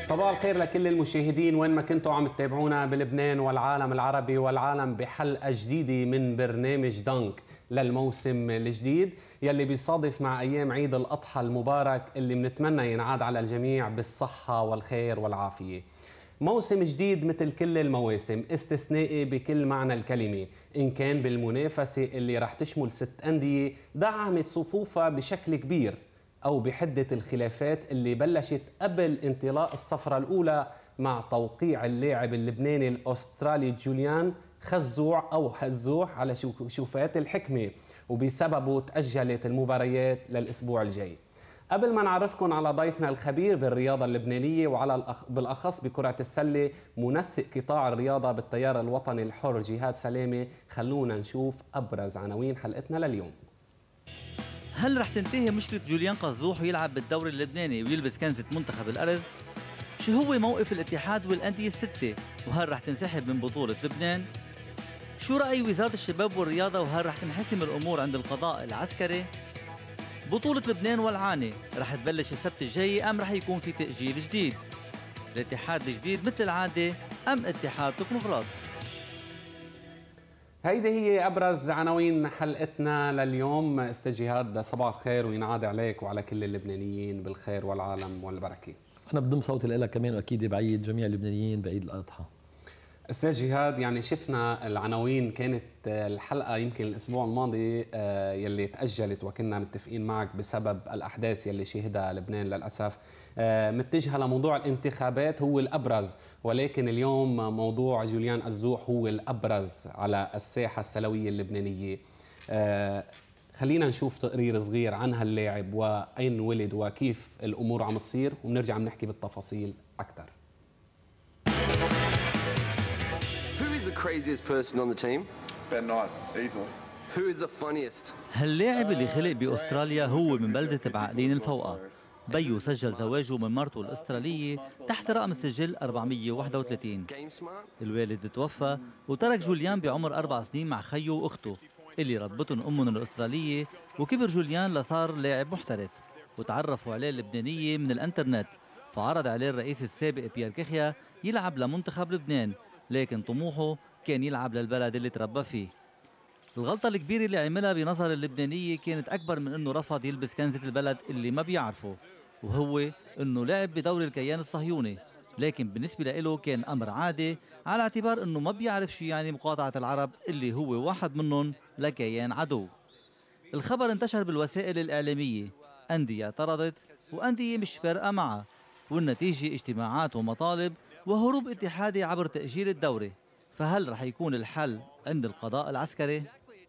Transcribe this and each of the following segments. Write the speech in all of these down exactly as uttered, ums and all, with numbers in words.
صباح الخير لكل المشاهدين وين ما كنتوا عم تتابعونا بلبنان والعالم العربي والعالم بحلقة جديدة من برنامج دنك للموسم الجديد يلي بيصادف مع أيام عيد الأضحى المبارك اللي بنتمنى ينعاد على الجميع بالصحة والخير والعافية. موسم جديد مثل كل المواسم، استثنائي بكل معنى الكلمة، إن كان بالمنافسة اللي رح تشمل ست أندية دعمت صفوفها بشكل كبير، أو بحدة الخلافات اللي بلشت قبل انطلاق الصفرة الأولى مع توقيع اللاعب اللبناني الأسترالي جوليان خزوع أو حزوح على شوفات الحكمة، وبسببه تأجلت المباريات للأسبوع الجاي. قبل ما نعرفكم على ضيفنا الخبير بالرياضة اللبنانية وعلى الأخ... بالأخص بكرة السلة منسق قطاع الرياضة بالتيار الوطني الحر جهاد سلامة، خلونا نشوف أبرز عناوين حلقتنا لليوم. هل رح تنتهي مشكلة جوليان قزوح ويلعب بالدوري اللبناني ويلبس كنزة منتخب الأرز؟ شو هو موقف الاتحاد والأندية الستة؟ وهل رح تنسحب من بطولة لبنان؟ شو رأي وزارة الشباب والرياضة وهل رح تنحسم الأمور عند القضاء العسكري؟ بطولة لبنان والعانة رح تبلش السبت الجاي أم رح يكون في تأجيل جديد؟ الاتحاد الجديد مثل العادة أم اتحاد تكنوقراط؟ هيدي هي أبرز عناوين حلقتنا لليوم. استاذ جهاد صباح الخير وينعاد عليك وعلى كل اللبنانيين بالخير والعالم والبركة. أنا بضم صوتي لك كمان وأكيد بعيد جميع اللبنانيين بعيد الأضحى. استاذ جهاد، يعني شفنا العناوين، كانت الحلقة يمكن الأسبوع الماضي يلي تأجلت وكنا متفقين معك بسبب الأحداث يلي شهدها لبنان للأسف، متجهة لموضوع الانتخابات هو الأبرز، ولكن اليوم موضوع جوليان قزوح هو الأبرز على الساحة السلوية اللبنانية. خلينا نشوف تقرير صغير عن هاللاعب وأين ولد وكيف الأمور عم تصير وبنرجع بنحكي بالتفاصيل أكثر. Craziest person on the team? Ben Knight, easily. Who is the funniest? هاللاعب اللي خلق بأستراليا هو من بلدة بعقلين الفوقة. بيو سجل زواجه من مرته الأسترالية تحت رقم السجل أربعمية وواحد وثلاثين. الوالد توفى وترك جوليان بعمر أربع سنين مع خيه وأخته اللي ربتهم أمهم الأسترالية، وكبر جوليان لصار لاعب محترف وتعرفوا عليه اللبنانية من الانترنت، فعرض عليه الرئيس السابق بيير كيخيا يلعب لمنتخب لبنان، لكن طموحه كان يلعب للبلد اللي تربى فيه. الغلطة الكبيرة اللي عملها بنظر اللبنانية كانت أكبر من أنه رفض يلبس كنزة البلد اللي ما بيعرفه، وهو أنه لعب بدوري الكيان الصهيوني، لكن بالنسبة له كان أمر عادي على اعتبار أنه ما بيعرف شو يعني مقاطعة العرب اللي هو واحد منهم لكيان عدو. الخبر انتشر بالوسائل الإعلامية، أندية اعترضت وأندية مش فارقة معها، والنتيجة اجتماعات ومطالب وهروب اتحادي عبر تأجيل الدوري. فهل رح يكون الحل عند القضاء العسكري؟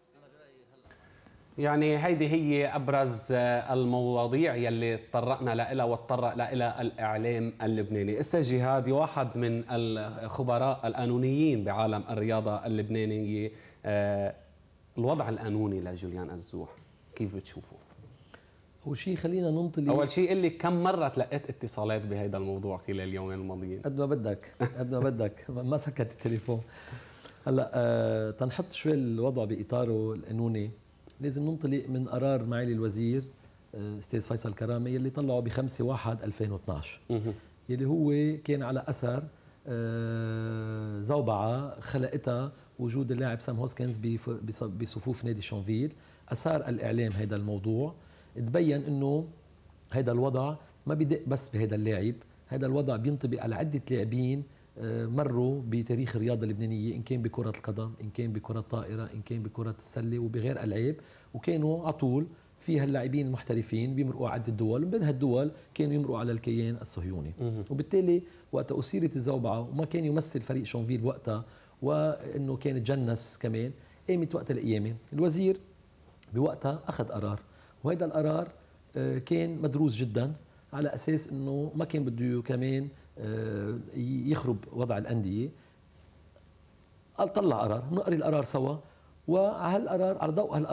يعني هيدي هي أبرز المواضيع يلي تطرقنا لها وتطرق لها الإعلام اللبناني. أستاذ جهاد، واحد من الخبراء القانونيين بعالم الرياضة اللبنانية، الوضع القانوني لجوليان قزوح كيف بتشوفه؟ أول شيء خلينا ننطلق. أول شيء قل لي كم مرة تلقيت اتصالات بهذا الموضوع خلال اليومين الماضيين؟ قد ما بدك قد ما بدك ما سكت التليفون. هلا آه تنحط شوي الوضع بإطاره القانوني، لازم ننطلق من قرار معالي الوزير آه استاذ فيصل كرامي يلي طلعه ب خمسة واحد ألفين واثنعش، يلي هو كان على أثر آه زوبعة خلقتها وجود اللاعب سام هوسكنز بصفوف نادي شونفيل. أثار الإعلام هذا الموضوع، تبين انه هذا الوضع ما بدق بس بهذا اللاعب، هذا الوضع بينطبق على عده لاعبين مروا بتاريخ الرياضه اللبنانيه، ان كان بكره القدم، ان كان بكره الطائره، ان كان بكره السله وبغير العاب، وكانوا على طول في هاللاعبين المحترفين بيمرقوا على عده دول، ومن هالدول كانوا يمرقوا على الكيان الصهيوني. وبالتالي وقت اثيرت الزوبعه وما كان يمثل فريق شونفيل وقتها، وانه كان تجنس كمان، قامت وقت القيامه الوزير بوقتها اخذ قرار، وهذا القرار كان مدروس جدا على اساس انه ما كان بده كمان يخرب وضع الانديه. قال طلع قرار، نقري القرار سوا، وعلى هالقرار على ضوء هالقرار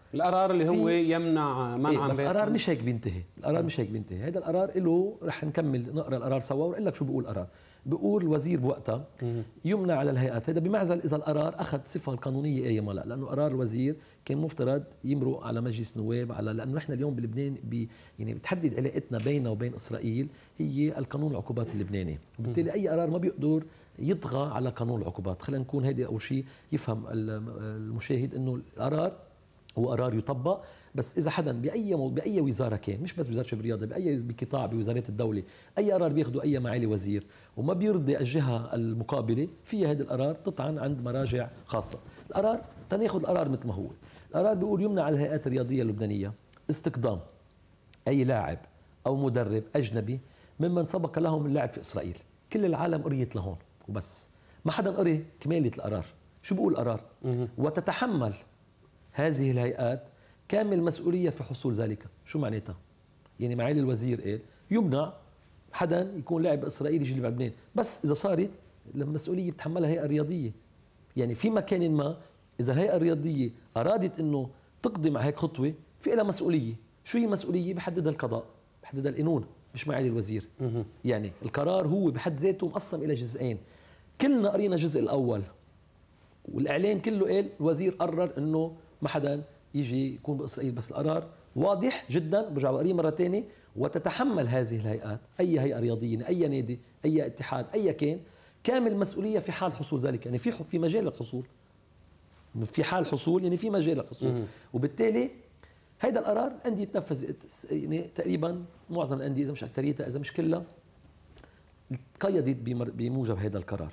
القرار اللي هو يمنع منع إيه بس بيت القرار مش هيك بينتهي، القرار مش هيك بينتهي، هذا القرار له رح نكمل نقرا القرار سوا ونقول لك شو بيقول القرار. بيقول الوزير بوقتها يمنع على الهيئات، هذا بمعزل اذا القرار اخذ صفه القانونيه اي ما لا، لانه قرار الوزير كان مفترض يمرق على مجلس نواب، على لانه نحن اليوم بلبنان بي يعني بتحدد علاقتنا بيننا وبين اسرائيل هي القانون العقوبات اللبناني، وبالتالي اي قرار ما بيقدر يطغى على قانون العقوبات. خلينا نكون هيدي اول شيء يفهم المشاهد انه القرار هو قرار يطبق، بس اذا حدا باي مو... باي وزاره كان، مش بس وزاره الشباب الرياضه، باي بقطاع بوزارات الدوله، اي قرار بياخذه اي معالي وزير وما بيرضي الجهه المقابله، فيها هذا القرار تطعن عند مراجع خاصه. القرار تناخذ القرار مثل ما هو. القرار بيقول يمنع على الهيئات الرياضيه اللبنانيه استقدام اي لاعب او مدرب اجنبي ممن سبق لهم اللعب في اسرائيل. كل العالم قريت لهون وبس، ما حدا قري كماله القرار. شو بيقول القرار؟ وتتحمل هذه الهيئات كامل مسؤولية في حصول ذلك. شو معناتها؟ يعني معالي الوزير قال يمنع حدا يكون لاعب إسرائيلي يجي يلعب بلبنان، بس إذا صارت المسؤولية بتحملها هيئة رياضية. يعني في مكان ما إذا الهيئة الرياضية أرادت إنه تقدم على هيك خطوة في لها مسؤولية. شو هي مسؤولية؟ بحددها القضاء، بحددها القانون، مش معالي الوزير. يعني القرار هو بحد ذاته مقسم إلى جزئين. كلنا قرينا الجزء الأول والإعلام كله قال الوزير قرر إنه ما حدا يجي يكون بإسرائيل، بس القرار واضح جدا. برجع بقريه مرة ثانية. وتتحمل هذه الهيئات، أي هيئة رياضية، أي نادي، أي اتحاد، أي كان، كامل مسؤولية في حال حصول ذلك. يعني في في مجال الحصول، في حال حصول يعني في مجال الحصول. وبالتالي هيدا القرار الأندية تنفذت، يعني تقريبا معظم الأندية إذا مش أكثريتها إذا مش كلها تقيدت بموجب هيدا القرار.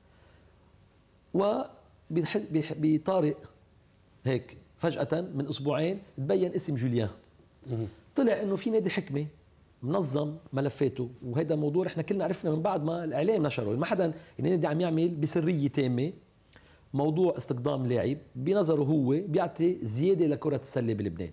وبطارئ هيك فجأة من أسبوعين تبين اسم جوليان، طلع إنه في نادي حكمة منظم ملفاته، وهذا موضوع إحنا كلنا عرفنا من بعد ما الإعلام نشره. ما حدا يعني نادي عم يعمل بسرية تامة موضوع استقدام لاعب بنظره هو بيعطي زيادة لكرة السلة بلبنان.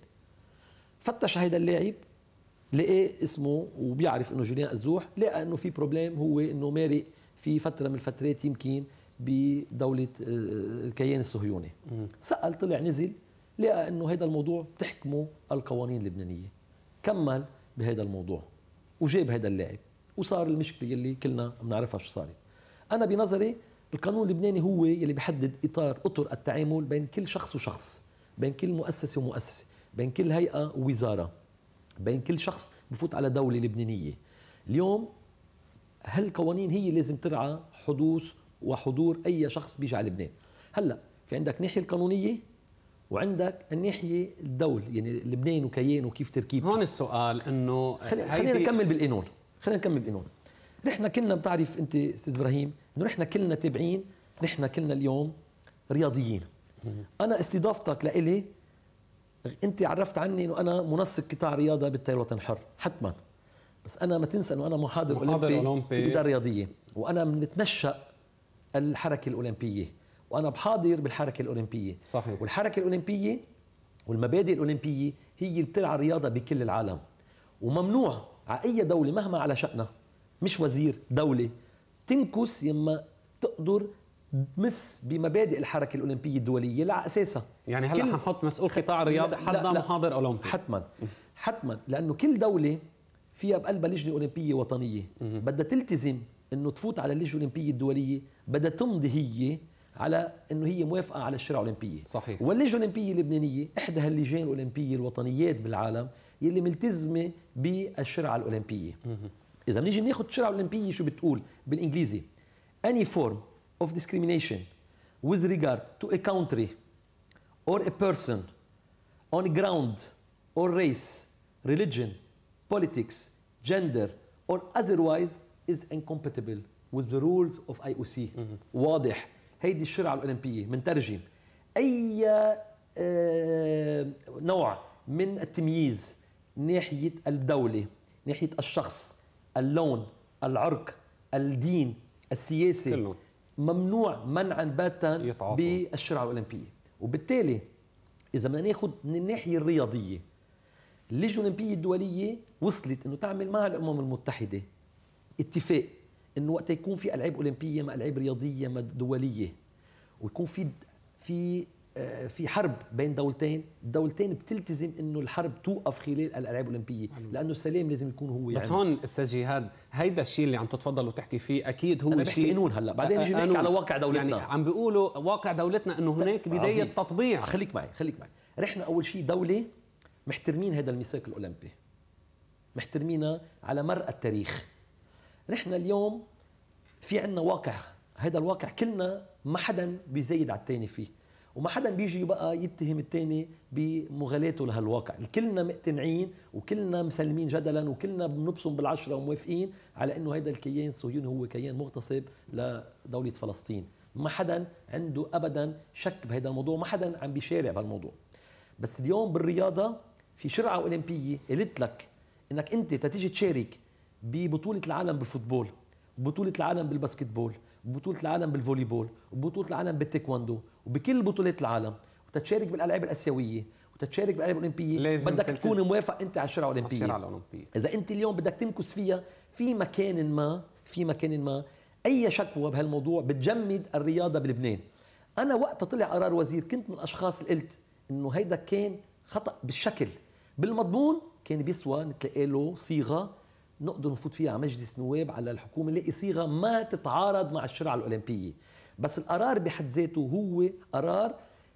فتش هيدا اللاعب لقى اسمه وبيعرف إنه جوليان أزوح، لقى إنه في بروبليم، هو إنه مارق في فترة من الفترات يمكن بدولة الكيان الصهيوني. سأل، طلع نزل لقى انه هذا الموضوع بتحكمه القوانين اللبنانيه، كمل بهذا الموضوع وجاب هذا اللاعب، وصار المشكله اللي كلنا بنعرفها شو صارت. انا بنظري القانون اللبناني هو يلي بيحدد اطار اطر التعامل بين كل شخص وشخص، بين كل مؤسسه ومؤسسه، بين كل هيئه ووزاره، بين كل شخص بفوت على دوله لبنانيه. اليوم هالقوانين هي لازم ترعى حدوث وحضور اي شخص بيجي على لبنان. هلا في عندك الناحيه القانونيه وعندك الناحيه الدول، يعني لبنان وكيان وكيف تركيبته. هون السؤال انه خلينا خلينا نكمل بالقانون، خلينا نكمل بالقانون. نحن كلنا بتعرف انت استاذ ابراهيم انه نحن كلنا تابعين، نحن كلنا اليوم رياضيين. انا استضافتك لإلي انت عرفت عني انه انا منسق قطاع رياضه بالتيار الوطني الحر، حتما، بس انا ما تنسى انه انا محاضر, محاضر أولمبي, أولمبي في الاداره الرياضيه، وانا بنتنشأ الحركه الاولمبيه، وانا بحاضر بالحركه الاولمبيه. صحيح. والحركه الاولمبيه والمبادئ الاولمبيه هي اللي بترعى الرياضه بكل العالم، وممنوع على اي دوله مهما على شأنها، مش وزير دوله، تنكس يما تقدر تمس بمبادئ الحركه الاولمبيه الدوليه اللي على اساسها. يعني هلا حنحط مسؤول قطاع الرياضه حدا محاضر اولمبي حتما حتما، لانه كل دوله فيها بقلبها لجنه اولمبيه وطنيه بدها تلتزم انه تفوت على اللجنه الاولمبيه الدوليه، بدها تمضي هي على انه هي موافقه على الشريعه الاولمبيه. صحيح. واللجنه الاولمبيه اللبنانيه احدى هاللجان الاولمبيه الوطنيات بالعالم يلي ملتزمه بالشريعه الاولمبيه. اذا بنيجي ناخذ الشريعه الاولمبيه شو بتقول بالانجليزي؟ any form of discrimination with regard to a country or a person on ground or race, religion, politics, gender or otherwise is incompatible with the rules of I O C. واضح، هيدي الشريعة الأولمبية. منترجم أي نوع من التمييز ناحية الدولة، ناحية الشخص، اللون، العرق، الدين، السياسة، كله ممنوع منعا باتا بالشريعة الأولمبية. وبالتالي إذا بدنا ناخذ من الناحية الرياضية، اللجنة الأولمبية الدولية وصلت إنه تعمل مع الأمم المتحدة اتفاق إنه وقت يكون في ألعاب أولمبية مع ألعاب رياضية دولية، ويكون في في في حرب بين دولتين، الدولتين بتلتزم انه الحرب توقف خلال الالعاب الاولمبيه، لانه السلام لازم يكون هو يعني. بس هون استاذ جهاد هيدا الشيء اللي عم تتفضل وتحكي فيه اكيد هو أنا شيء قانون هلا بعدين نجي نحكي على واقع دولتنا. يعني عم بيقولوا واقع دولتنا انه هناك بدايه عظيم. تطبيع. خليك معي خليك معي رحنا اول شيء دوله محترمين هذا الميثاق الاولمبي، محترمينه على مر التاريخ. رحنا اليوم في عندنا واقع، هذا الواقع كلنا ما حدا بيزيد على الثاني فيه، وما حدا بيجي بقى يتهم الثاني بمغالاته لهالواقع، كلنا مقتنعين وكلنا مسلمين جدلا وكلنا بنبصم بالعشره وموافقين على انه هذا الكيان الصهيوني هو كيان مغتصب لدوله فلسطين، ما حدا عنده ابدا شك بهذا الموضوع، ما حدا عم بيشارع بهالموضوع. بس اليوم بالرياضه في شرعه اولمبيه قلت لك انك انت تتيجي تشارك ببطوله العالم بالفوتبول، بطوله العالم بالباسكتبول، بطولة العالم بالفوليبول، وبطولة العالم بالتايكوندو، وبكل بطولات العالم، وتتشارك بالالعاب الاسيويه، وتتشارك بالالعاب الاولمبيه، بدك تكون موافق انت على الشرعه الاولمبيه. الشرعه الاولمبيه اذا انت اليوم بدك تنكس فيها في مكان ما، في مكان ما اي شكوى بهالموضوع بتجمد الرياضه بلبنان. انا وقت طلع قرار وزير كنت من الاشخاص اللي قلت انه هيدا كان خطا بالشكل، بالمضمون كان بيسوى نتلاقي له صيغه نقدر نفوت فيها على مجلس نواب على الحكومه نلاقي صيغه ما تتعارض مع الشرعه الاولمبيه، بس القرار بحد ذاته هو قرار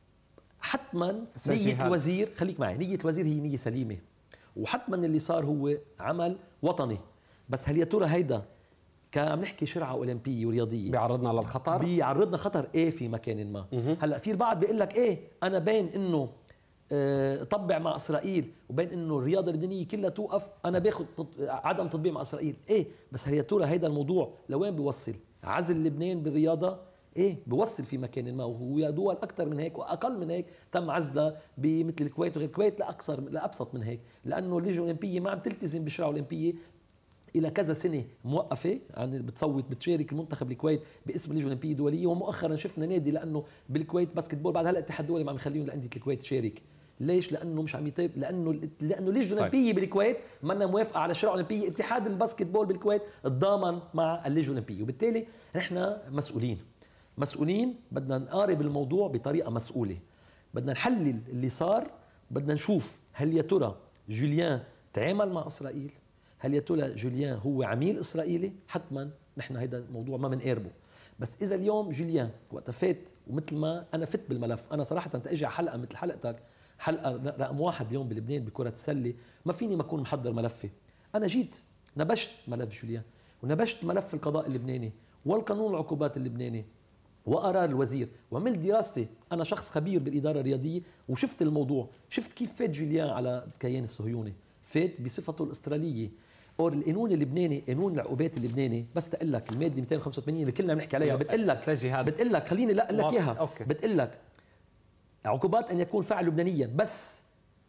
حتما نيه الوزير، خليك معي، نيه الوزير هي نيه سليمه، وحتما اللي صار هو عمل وطني، بس هل يا ترى هيدا كعم نحكي شرعه اولمبيه ورياضيه بيعرضنا للخطر؟ بيعرضنا خطر ايه في مكان ما. هلا في البعض بيقول لك ايه انا بين انه طبع مع اسرائيل وبين انه الرياضه اللبنانيه كلها توقف انا باخذ عدم تطبيع مع اسرائيل، ايه بس هل يا ترى هيدا الموضوع لوين بيوصل؟ عزل لبنان بالرياضه ايه بيوصل في مكان ما، وهو دول اكثر من هيك واقل من هيك تم عزلها بمثل الكويت وغير الكويت لاكثر لابسط من هيك، لانه اللجنه الاولمبيه ما عم تلتزم بالشرعه الاولمبيه الى كذا سنه موقفه، يعني بتصوت بتشارك المنتخب الكويت باسم اللجنه الاولمبيه الدوليه، ومؤخرا شفنا نادي لانه بالكويت باسكتبول بعد هلا الاتحاد الدولي ما عم يخليهم لانديه الكويت تشارك. ليش؟ لانه مش عم يطيب، لانه لانه اللجنه الاولمبيه بالكويت منا موافقه على الشرعه الاولمبيه، اتحاد الباسكتبول بالكويت تضامن مع اللجنه الاولمبيه، وبالتالي نحن مسؤولين مسؤولين بدنا نقارب الموضوع بطريقه مسؤوله، بدنا نحلل اللي صار، بدنا نشوف هل يا ترى جوليان تعامل مع اسرائيل؟ هل يا ترى جوليان هو عميل اسرائيلي؟ حتما نحن هذا الموضوع ما بنقاربه، بس اذا اليوم جوليان وقت فات ومثل ما انا فت بالملف، انا صراحه تاجي على حلقه مثل حلقتك حلقه رقم واحد اليوم بلبنان بكره السله، ما فيني ما اكون محضر ملفي، انا جيت نبشت ملف جوليان ونبشت ملف القضاء اللبناني والقانون العقوبات اللبناني وقرار الوزير، وعملت دراستي، انا شخص خبير بالاداره الرياضيه وشفت الموضوع، شفت كيف فات جوليان على الكيان الصهيوني، فات بصفته الاستراليه، اور القانون اللبناني قانون العقوبات اللبناني، بس تقول لك الماده مئتين وخمسة وثمانين اللي كلنا بنحكي عليها بتقول لك بتقول لك خليني لا اقول لك اياها، بتقول لك عقوبات ان يكون فاعل لبنانيا، بس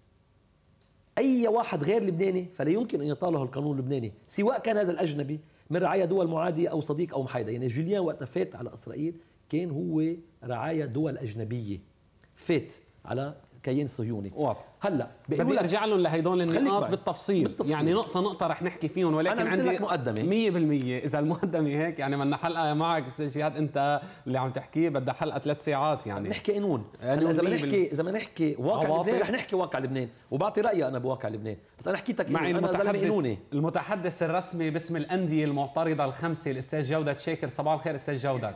اي واحد غير لبناني فلا يمكن ان يطاله القانون اللبناني، سواء كان هذا الاجنبي من رعايا دول معاديه او صديق او محايده، يعني جوليان وقت فات على اسرائيل كان هو رعايا دول اجنبيه، فات على كيان صهيوني واضح. هلا بدي ارجع لهم لهدول النقاط بالتفصيل. بالتفصيل يعني نقطه نقطه رح نحكي فيهم، ولكن أنا عندي لك مقدمه مية بالمية اذا المقدمه هيك يعني بدنا حلقه معك استاذ جهاد، انت اللي عم تحكيه بدها حلقه ثلاث ساعات يعني نحكي قانون. هلا اذا بدنا نحكي اذا بدنا نحكي واقع لبنان رح نحكي واقع لبنان وبعطي رايي انا بواقع لبنان، بس انا حكيت لك معي المتحدث المتحدث الرسمي باسم الانديه المعترضه الخمسه الاستاذ جودة شاكر. صباح الخير استاذ جودة.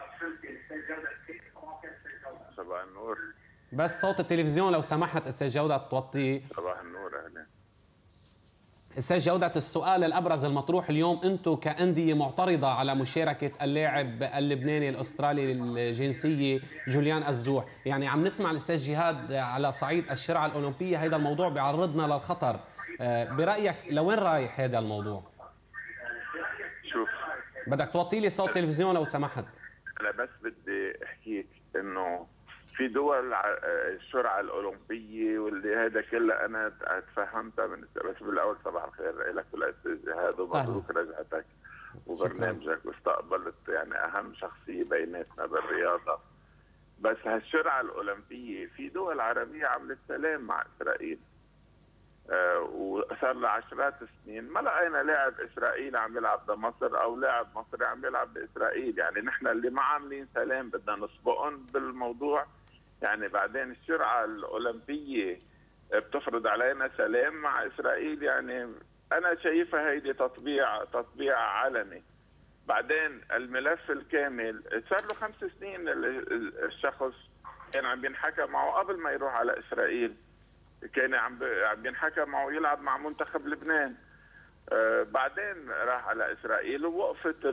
صباح النور. بس صوت التلفزيون لو سمحت استاذ جودة توطيه. صباح النور. اهلا استاذ جودة، السؤال الابرز المطروح اليوم، انتم كانديه معترضه على مشاركه اللاعب اللبناني الاسترالي الجنسيه جوليان الزوح، يعني عم نسمع الاستاذ جهاد على صعيد الشرعه الاولمبيه هذا الموضوع بيعرضنا للخطر، برايك لوين رايح هذا الموضوع؟ شوف بدك توطي لي صوت التلفزيون لو سمحت. انا بس بدي احكيك انه في دول الشرعه الاولمبيه واللي هذا كله انا تفهمتها من بس بالاول صباح الخير لك والاستاذ جهاد ومبروك رجعتك وبرنامجك، واستقبلت يعني اهم شخصيه بيناتنا بالرياضه. بس هالشرعه الاولمبيه في دول عربيه عملت سلام مع اسرائيل، آه وصار لها عشرات السنين ما لقينا لاعب اسرائيلي عم يلعب بمصر او لاعب مصري عم يلعب باسرائيل، يعني نحن اللي ما عاملين سلام بدنا نسبقهم بالموضوع. يعني بعدين الشرعه الاولمبيه بتفرض علينا سلام مع اسرائيل، يعني انا شايفها هيدي تطبيع تطبيع علني. بعدين الملف الكامل صار له خمس سنين الشخص كان عم بينحكى معه قبل ما يروح على اسرائيل، كان عم بينحكى معه يلعب مع منتخب لبنان. آه بعدين راح على اسرائيل ووقفت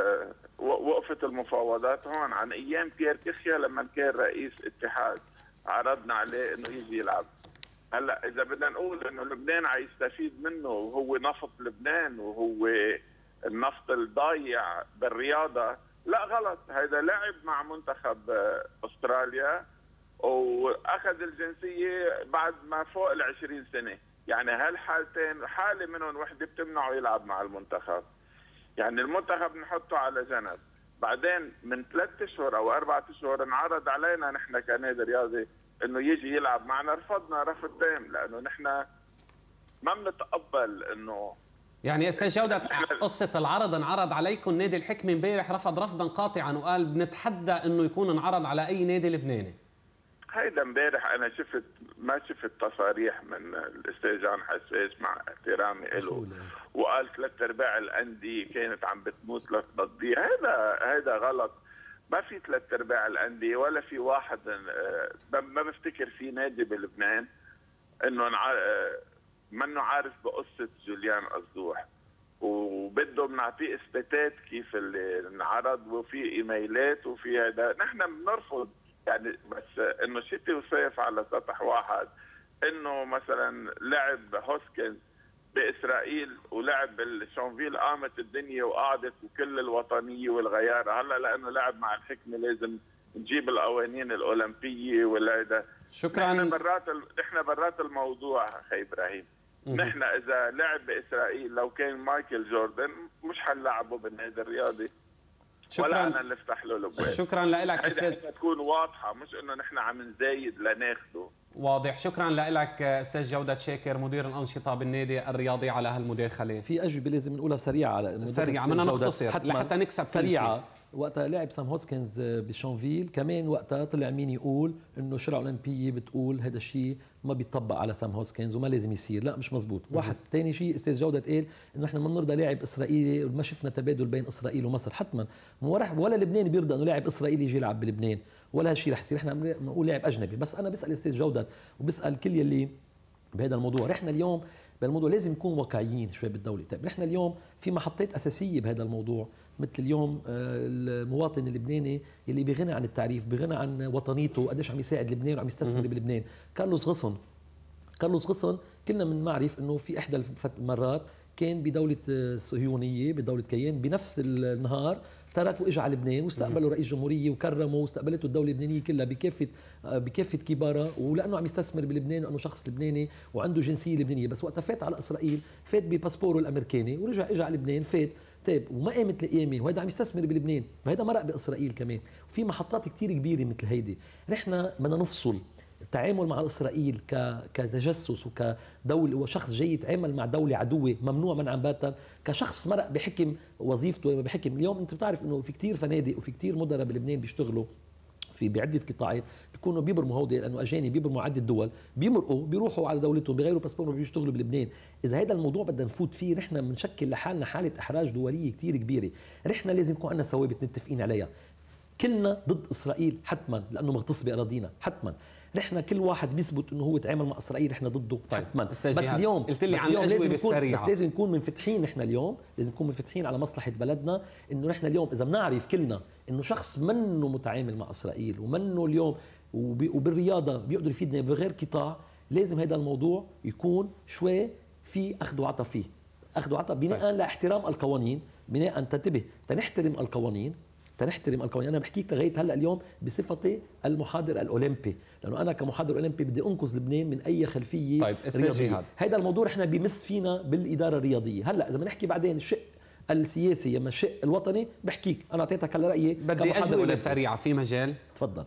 وقفت المفاوضات هون عن ايام بيير كيخيا لما كان رئيس اتحاد، عرضنا عليه انه يجي يلعب. هلا اذا بدنا نقول انه لبنان عم يستفيد منه وهو نفط لبنان وهو النفط الضايع بالرياضه، لا غلط. هذا لعب مع منتخب استراليا واخذ الجنسيه بعد ما فوق ال عشرين سنه، يعني هالحالتين حاله منهم وحده بتمنعه يلعب مع المنتخب. يعني المنتخب نحطه على جنب. بعدين من ثلاث اشهر او اربع اشهر انعرض علينا نحن كنادي رياضي انه يجي يلعب معنا، رفضنا رفض تام لانه نحن ما بنتقبل انه يعني استاذ جودة قصة العرض انعرض عليكم نادي الحكمة امبارح رفض رفضا قاطعا وقال بنتحدى انه يكون انعرض على اي نادي لبناني. هيدا امبارح انا شفت ما شفت تصاريح من الاستاذ جان حساس مع احترامي له، وقال ثلاث ارباع الانديه كانت عم بتموت لتضيع. هذا هذا غلط. ما في ثلاث ارباع الانديه ولا في واحد، ما بفتكر في نادي بلبنان انه منه عارف بقصه جوليان قصدوح، وبدهم نعطيه اثباتات كيف اللي انعرض وفي ايميلات وفي هذا. نحن بنرفض يعني، بس انه شتي وصيف على سطح واحد، انه مثلا لعب هوسكنز باسرائيل ولعب بالشونفيل قامت الدنيا وقعدت وكل الوطنيه والغياره. هلا لانه لعب مع الحكمه لازم نجيب القوانين الاولمبيه والهيدا. شكرا. نحن برات نحن برات الموضوع اخي ابراهيم. نحن اذا لعب باسرائيل لو كان مايكل جوردن مش حنلعبه بالنادي الرياضي. شكرا. ولا انا اللي افتح له الابواب. شكرا لك استاذ. تكون واضحه، مش انه نحن عم نزايد لناخذه. واضح. شكرا لك استاذ جودة شاكر مدير الانشطه بالنادي الرياضي على هالمداخله. في اجوبه لازم نقولها سريعه على سريعه بدنا نختصر لحتى نكسب سريعه. وقتها لعب سام هوسكنز بشونفيل كمان وقتها طلع مين يقول انه الشرعه الاولمبيه بتقول هذا الشيء ما بيطبق على سام هوسكنز وما لازم يصير. لا مش مزبوط. واحد. ثاني شيء استاذ جودة قال انه احنا ما بنرضى لاعب اسرائيلي وما شفنا تبادل بين اسرائيل ومصر. حتما ولا لبنان بيرضى انه لاعب اسرائيلي يجي يلعب بلبنان ولا هالشيء رح يصير. احنا بنقول لاعب اجنبي. بس انا بسال استاذ جودة وبسال كل يلي بهذا الموضوع. نحن اليوم بالموضوع لازم نكون واقعيين شوي بالدوله. طيب نحن اليوم في محطات اساسيه بهذا الموضوع، مثل اليوم المواطن اللبناني اللي بغنى عن التعريف، بغنى عن وطنيته، قديش عم يساعد لبنان وعم يستثمر بلبنان. كارلوس غصن كارلوس غصن كلنا بنعرف انه في احدى المرات كان بدوله صهيونيه بدوله كيان، بنفس النهار ترك واجى على لبنان واستقبله رئيس جمهوريه وكرمه واستقبلته الدوله اللبنانيه كلها بكافه بكافه كبارها، ولانه عم يستثمر بلبنان وانه شخص لبناني وعنده جنسيه لبنانيه. بس وقتها فات على اسرائيل فات بباسبوره الامريكاني ورجع اجى على لبنان فات. طيب وما قامت القيامه وهذا عم يستثمر بلبنان وهذا مرق باسرائيل كمان. وفي محطات كثير كبيره مثل هيدي. نحن بدنا نفصل التعامل مع اسرائيل كتجسس وكدوله وشخص جاي يتعامل مع دوله عدوه ممنوع منعا باتا، كشخص مرق بحكم وظيفته بحكم. اليوم انت بتعرف انه في كثير فنادق وفي كثير مدراء بلبنان بيشتغلوا في بعده قطاعات بيكونوا بيبرموا هودي لانه اجانب بيبرموا عده دول، بيمرقوا بيروحوا على دولتهم بغيروا باسبور بيشتغلوا بلبنان. اذا هذا الموضوع بدنا نفوت فيه نحن بنشكل لحالنا حاله احراج دوليه كثير كبيره. نحن لازم يكون عندنا ثوابت متفقين عليها. كلنا ضد اسرائيل حتما لانه مغتص باراضينا حتما. نحن كل واحد بيثبت انه هو تعامل مع اسرائيل نحن ضده حتما. بس اليوم قلت لي عن الاجوبه السريعه. بس لازم نكون منفتحين. نحن اليوم لازم نكون منفتحين على مصلحه بلدنا. انه نحن اليوم اذا بنعرف كلنا انه شخص منه متعامل مع اسرائيل ومنه اليوم وبالرياضه بيقدر يفيدنا بغير قطاع، لازم هذا الموضوع يكون شوي في اخذ وعطى فيه، اخذ وعطى بناء طيب. لاحترام القوانين، بناء تنتبه تنحترم القوانين تنحترم القوانين. انا بحكيك لغايه هلا اليوم بصفتي المحاضر الاولمبي، لانه انا كمحاضر اولمبي بدي انقذ لبنان من اي خلفيه طيب رياضيه. هذا الموضوع احنا بيمس فينا بالاداره الرياضيه. هلا اذا بنحكي بعدين الشق السياسي يما الشق الوطني بحكيك انا اعطيتك هلا رايي. بدي اجوبه سريعه في مجال. تفضل.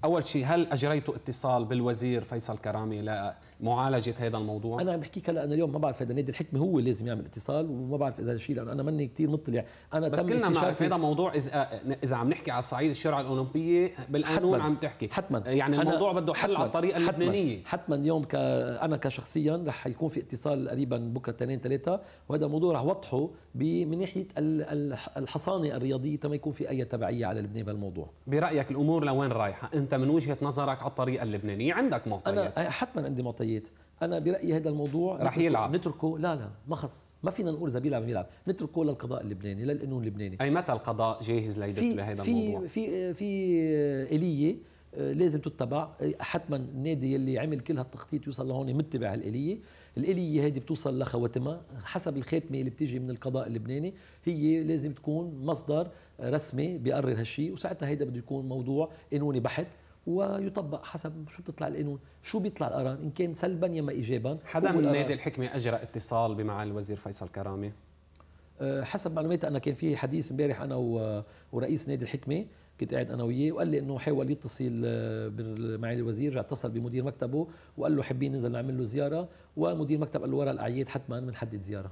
اول شيء هل اجريتوا اتصال بالوزير فيصل كرامي لمعالجه هذا الموضوع؟ انا بحكيك هلا انا اليوم ما بعرف اذا نادي الحكمه هو لازم يعمل اتصال، وما بعرف اذا شيء لانه انا ماني كثير مطلع. انا بس كلنا بنعرف هذا موضوع اذا اذا عم نحكي على صعيد الشرعه الاولمبيه بالقانون عم تحكي حتما يعني الموضوع بده حل على الطريقه اللبنانيه. حتما اليوم ك... انا كشخصيا رح يكون في اتصال قريبا بكره اثنين ثلاثه، وهذا الموضوع رح وضحه من ناحيه الحصانه الرياضيه تما يكون في اي تبعيه على لبنان بهالموضوع. برايك الامور لوين رايحه؟ انت من وجهه نظرك على الطريقه اللبنانيه عندك معطيات؟ انا حتما عندي معطيات. انا برايي هذا الموضوع رح يلعب نتركه. لا لا ما خص، ما فينا نقول اذا بيلعب بيلعب، نتركه للقضاء اللبناني للقانون اللبناني. اي متى القضاء جاهز ليدخل بهذا الموضوع؟ في في اليه لازم تتبع. حتما النادي اللي عمل كل هالتخطيط يوصل لهون متبع هالاليه. الاليه هذه بتوصل لخواتمها حسب الخاتمه اللي بتيجي من القضاء اللبناني، هي لازم تكون مصدر رسمي بيقرر هالشيء، وساعتها هيدا بده يكون موضوع قانوني بحت ويطبق حسب شو بتطلع القانون، شو بيطلع القرار ان كان سلبا يما ايجابا. حدا من نادي الحكمه اجرى اتصال بمعالي الوزير فيصل كرامي؟ أه حسب معلوماتي انا كان في حديث امبارح انا ورئيس نادي الحكمه، كنت قاعد انا وياه وقال لي انه حاول يتصل بمعالي الوزير، اتصل بمدير مكتبه وقال له حابين ننزل نعمل له زياره، ومدير مكتب قال له ورا الاعياد حتما بنحدد زياره.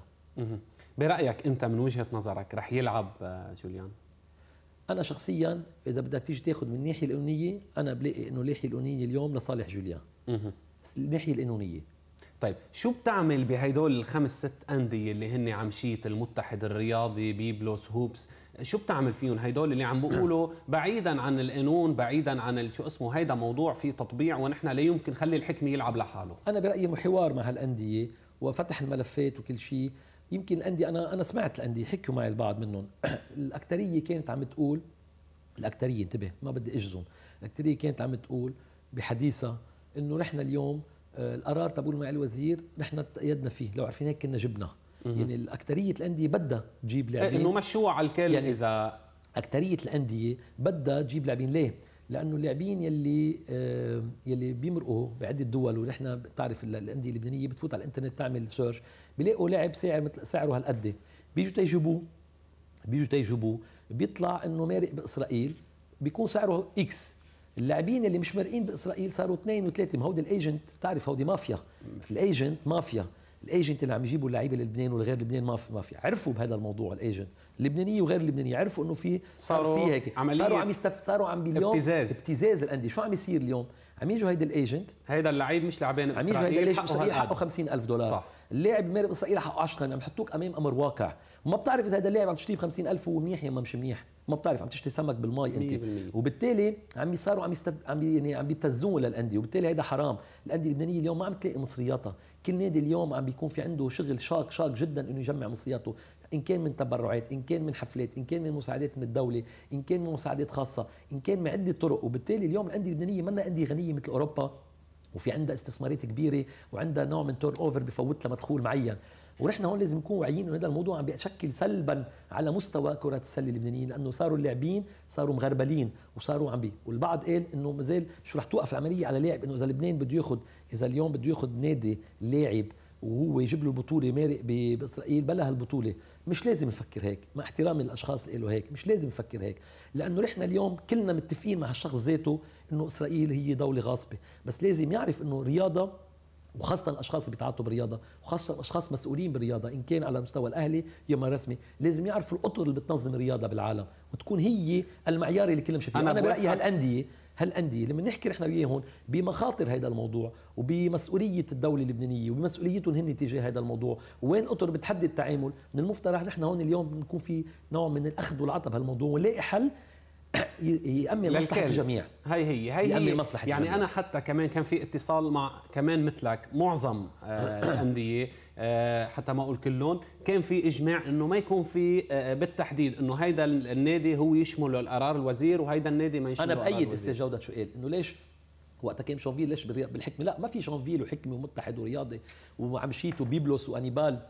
برايك انت من وجهه نظرك رح يلعب جوليان؟ انا شخصيا اذا بدك تيجي تاخذ من الناحيه القانونيه انا بلاقي انه الناحيه القانونيه اليوم لصالح جوليان. الناحيه القانونيه. طيب شو بتعمل بهدول الخمس ست انديه اللي هن عمشيت، المتحد الرياضي، بيبلوس، هوبس، شو بتعمل فيهم هدول اللي عم بيقولوا بعيدا عن القانون، بعيدا عن شو اسمه هيدا موضوع فيه تطبيع ونحن لا يمكن خلي الحكمه يلعب لحاله؟ انا برايي حوار مع هالانديه وفتح الملفات وكل شيء. يمكن الانديه انا انا سمعت الانديه حكوا معي البعض منهم الاكثريه كانت عم تقول، الاكثريه انتبه ما بدي اجزم، الاكثريه كانت عم تقول بحديثها انه نحن اليوم القرار تبع معالي الوزير نحن تأيدنا فيه، لو عارفين هيك كنا جبنا. يعني الاكثريه الانديه بدها تجيب لاعبين، انه مشوها على الكل. يعني اذا اكثريه الانديه بدها تجيب لاعبين، ليه؟ لانه اللاعبين يلي آه يلي بيمرقوا بعده دول، ونحن بتعرف الانديه اللبنانيه بتفوت على الانترنت تعمل سيرش بيلاقوا لاعب سعر مثل سعره هالقد، بيجوا تيجيبوه بيجوا تيجيبوه بيطلع انه مارق باسرائيل بيكون سعره اكس. اللاعبين اللي مش مرقين باسرائيل صاروا اثنين وثلاثه، ما هودي الايجنت بتعرف هودي مافيا، الايجنت مافيا، الايجنت اللي عم يجيبوا اللعيبه للبنان والغير لبنان مافيا، عرفوا بهذا الموضوع الايجنت اللبنانيه وغير اللبنانيه، عرفوا انه في صار في هيك صاروا عم يستف صاروا عم باليوم ابتزاز ابتزاز الانديه. شو عم يصير اليوم؟ عم يجوا هيدا الايجنت، هيدا اللعيب مش لاعبين باسرائيل، عم يجوا هيدا الايجنت باسرائيل حقه خمسين ألف دولار، صح. اللاعب المارق باسرائيل حقه عشرة، عم يحطوك امام امر واقع، وما بتعرف اذا هذا اللاعب عم تشتريه ب خمسين ألف وهو منيح يا ما مش منيح، ما بتعرف، عم تشتري سمك بالماء انت، وبالتالي عم صاروا عم يستب... عم يعني عم بيبتزون للانديه، وبالتالي هذا حرام. الانديه اللبنانيه اليوم ما عم تلاقي مصرياتها، كل نادي اليوم عم بيكون في عنده شغل شاق شاق جدا انه يجمع مصرياته، ان كان من تبرعات، ان كان من حفلات، ان كان من مساعدات من الدوله، ان كان من مساعدات خاصه، ان كان من عده طرق. وبالتالي اليوم الانديه اللبنانيه منا انديه غنيه مثل اوروبا، وفي عندها استثمارات كبيره وعندها نوع من تورن اوفر بفوت لها مدخول معين، ونحن هون لازم نكون واعيين انه هذا الموضوع عم بيشكل سلبا على مستوى كره السله اللبنانيه، لانه صاروا اللاعبين صاروا مغربلين وصاروا عم بي، والبعض قال انه مازال شو رح توقف العمليه على لاعب، انه اذا لبنان بده ياخذ، اذا اليوم بده ياخذ نادي لاعب وهو يجيب له البطوله مارق باسرائيل بلا هالبطوله، مش لازم نفكر هيك، مع احترامي للاشخاص اللي قالوا هيك، مش لازم نفكر هيك، لانه نحن اليوم كلنا متفقين مع الشخص ذاته انه اسرائيل هي دوله غاصبه، بس لازم يعرف انه رياضه، وخاصة الأشخاص اللي بيتعاطوا بالرياضة، وخاصة الأشخاص مسؤولين بالرياضة إن كان على مستوى الأهلي يما رسمي، لازم يعرفوا الأطر اللي بتنظم الرياضة بالعالم وتكون هي المعيار اللي كلهم شايفينه. أنا, أنا برأيي هالأندية هالأندية لما نحكي نحن وياهم بمخاطر هذا الموضوع وبمسؤولية الدولة اللبنانية وبمسؤوليتهم هن تجاه هذا الموضوع، وين أطر بتحدد التعامل، من المفترض نحن هون اليوم نكون في نوع من الأخذ والعطاء بهالموضوع ونلاقي حل يأمن مصلحة الجميع. هي هي هي, هي مصلحة يعني الجميع. أنا حتى كمان كان في اتصال مع كمان مثلك معظم آه الأندية آه حتى ما أقول كلهم، كان في إجماع إنه ما يكون في آه بالتحديد إنه هيدا النادي هو يشمل القرار الوزير وهيدا النادي ما يشمل. أنا بأيد أستاذ جودة شو قال إنه ليش وقتها كان شونفيل ليش بالحكمة؟ لا ما في شونفيل وحكمة ومتحد ورياضي وعمشيت وبيبلوس وأنيبال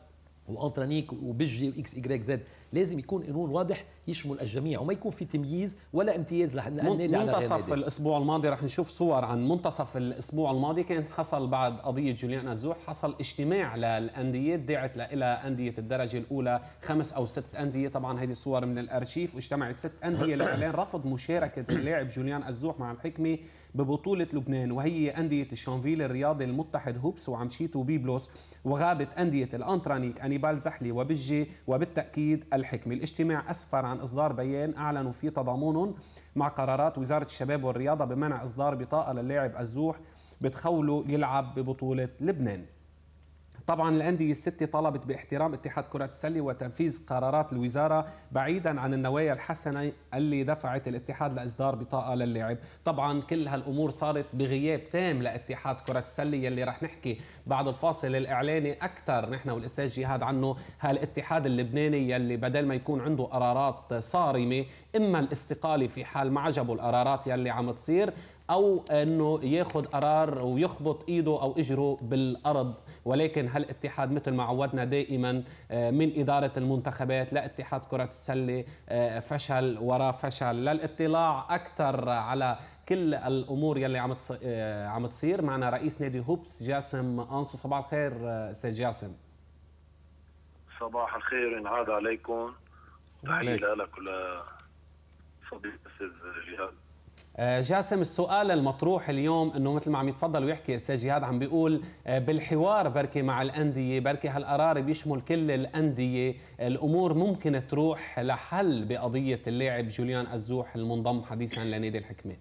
وانترانيك وبجي واكس ايجريك زد، لازم يكون قانون واضح يشمل الجميع وما يكون في تمييز ولا امتياز للنادي على منتصف الاسبوع الماضي رح نشوف صور عن منتصف الاسبوع الماضي، كان حصل بعد قضيه جوليان أزوح حصل اجتماع للانديه دعت الى انديه الدرجه الاولى خمس او ست انديه، طبعا هذه الصور من الارشيف، واجتمعت ست انديه لاعلان رفض مشاركه اللاعب جوليان أزوح مع الحكمه ببطوله لبنان، وهي انديه شانفيل الرياضي المتحد هوبس وعمشيت وبيبلوس، وغابت انديه الانترانيك انيبال زحلي وبجي وبالتاكيد الحكمه. الاجتماع اسفر عن اصدار بيان اعلنوا فيه تضامنهم مع قرارات وزاره الشباب والرياضه بمنع اصدار بطاقه للاعب أزوح بتخوله يلعب ببطوله لبنان. طبعا الأندية الستة طالبت باحترام اتحاد كرة السلة وتنفيذ قرارات الوزارة بعيدا عن النوايا الحسنة اللي دفعت الاتحاد لإصدار بطاقة للاعب. طبعا كل هالأمور صارت بغياب تام لاتحاد كرة السلة يلي رح نحكي بعد الفاصل الإعلاني أكثر نحن والأستاذ جهاد عنه. هالاتحاد اللبناني يلي بدل ما يكون عنده قرارات صارمة، إما الاستقالة في حال ما عجبه القرارات يلي عم تصير، أو أنه ياخذ قرار ويخبط إيده أو إجره بالأرض. ولكن هالاتحاد مثل ما عودنا دائما من إدارة المنتخبات لاتحاد كرة السلة فشل وراء فشل. للاطلاع أكثر على كل الأمور يلي عم عم تصير معنا رئيس نادي هوبس جاسم أنصو. صباح الخير أستاذ جاسم. صباح الخير، ينعاد عليكم. تحية لك ولصديق أستاذ جهاد. جاسم، السؤال المطروح اليوم انه مثل ما عم يتفضل ويحكي استاذ جهاد، عم بيقول بالحوار بركي مع الانديه، بركي هالقرار بيشمل كل الانديه، الامور ممكن تروح لحل بقضيه اللاعب جوليان أزوح المنضم حديثا لنادي الحكمه.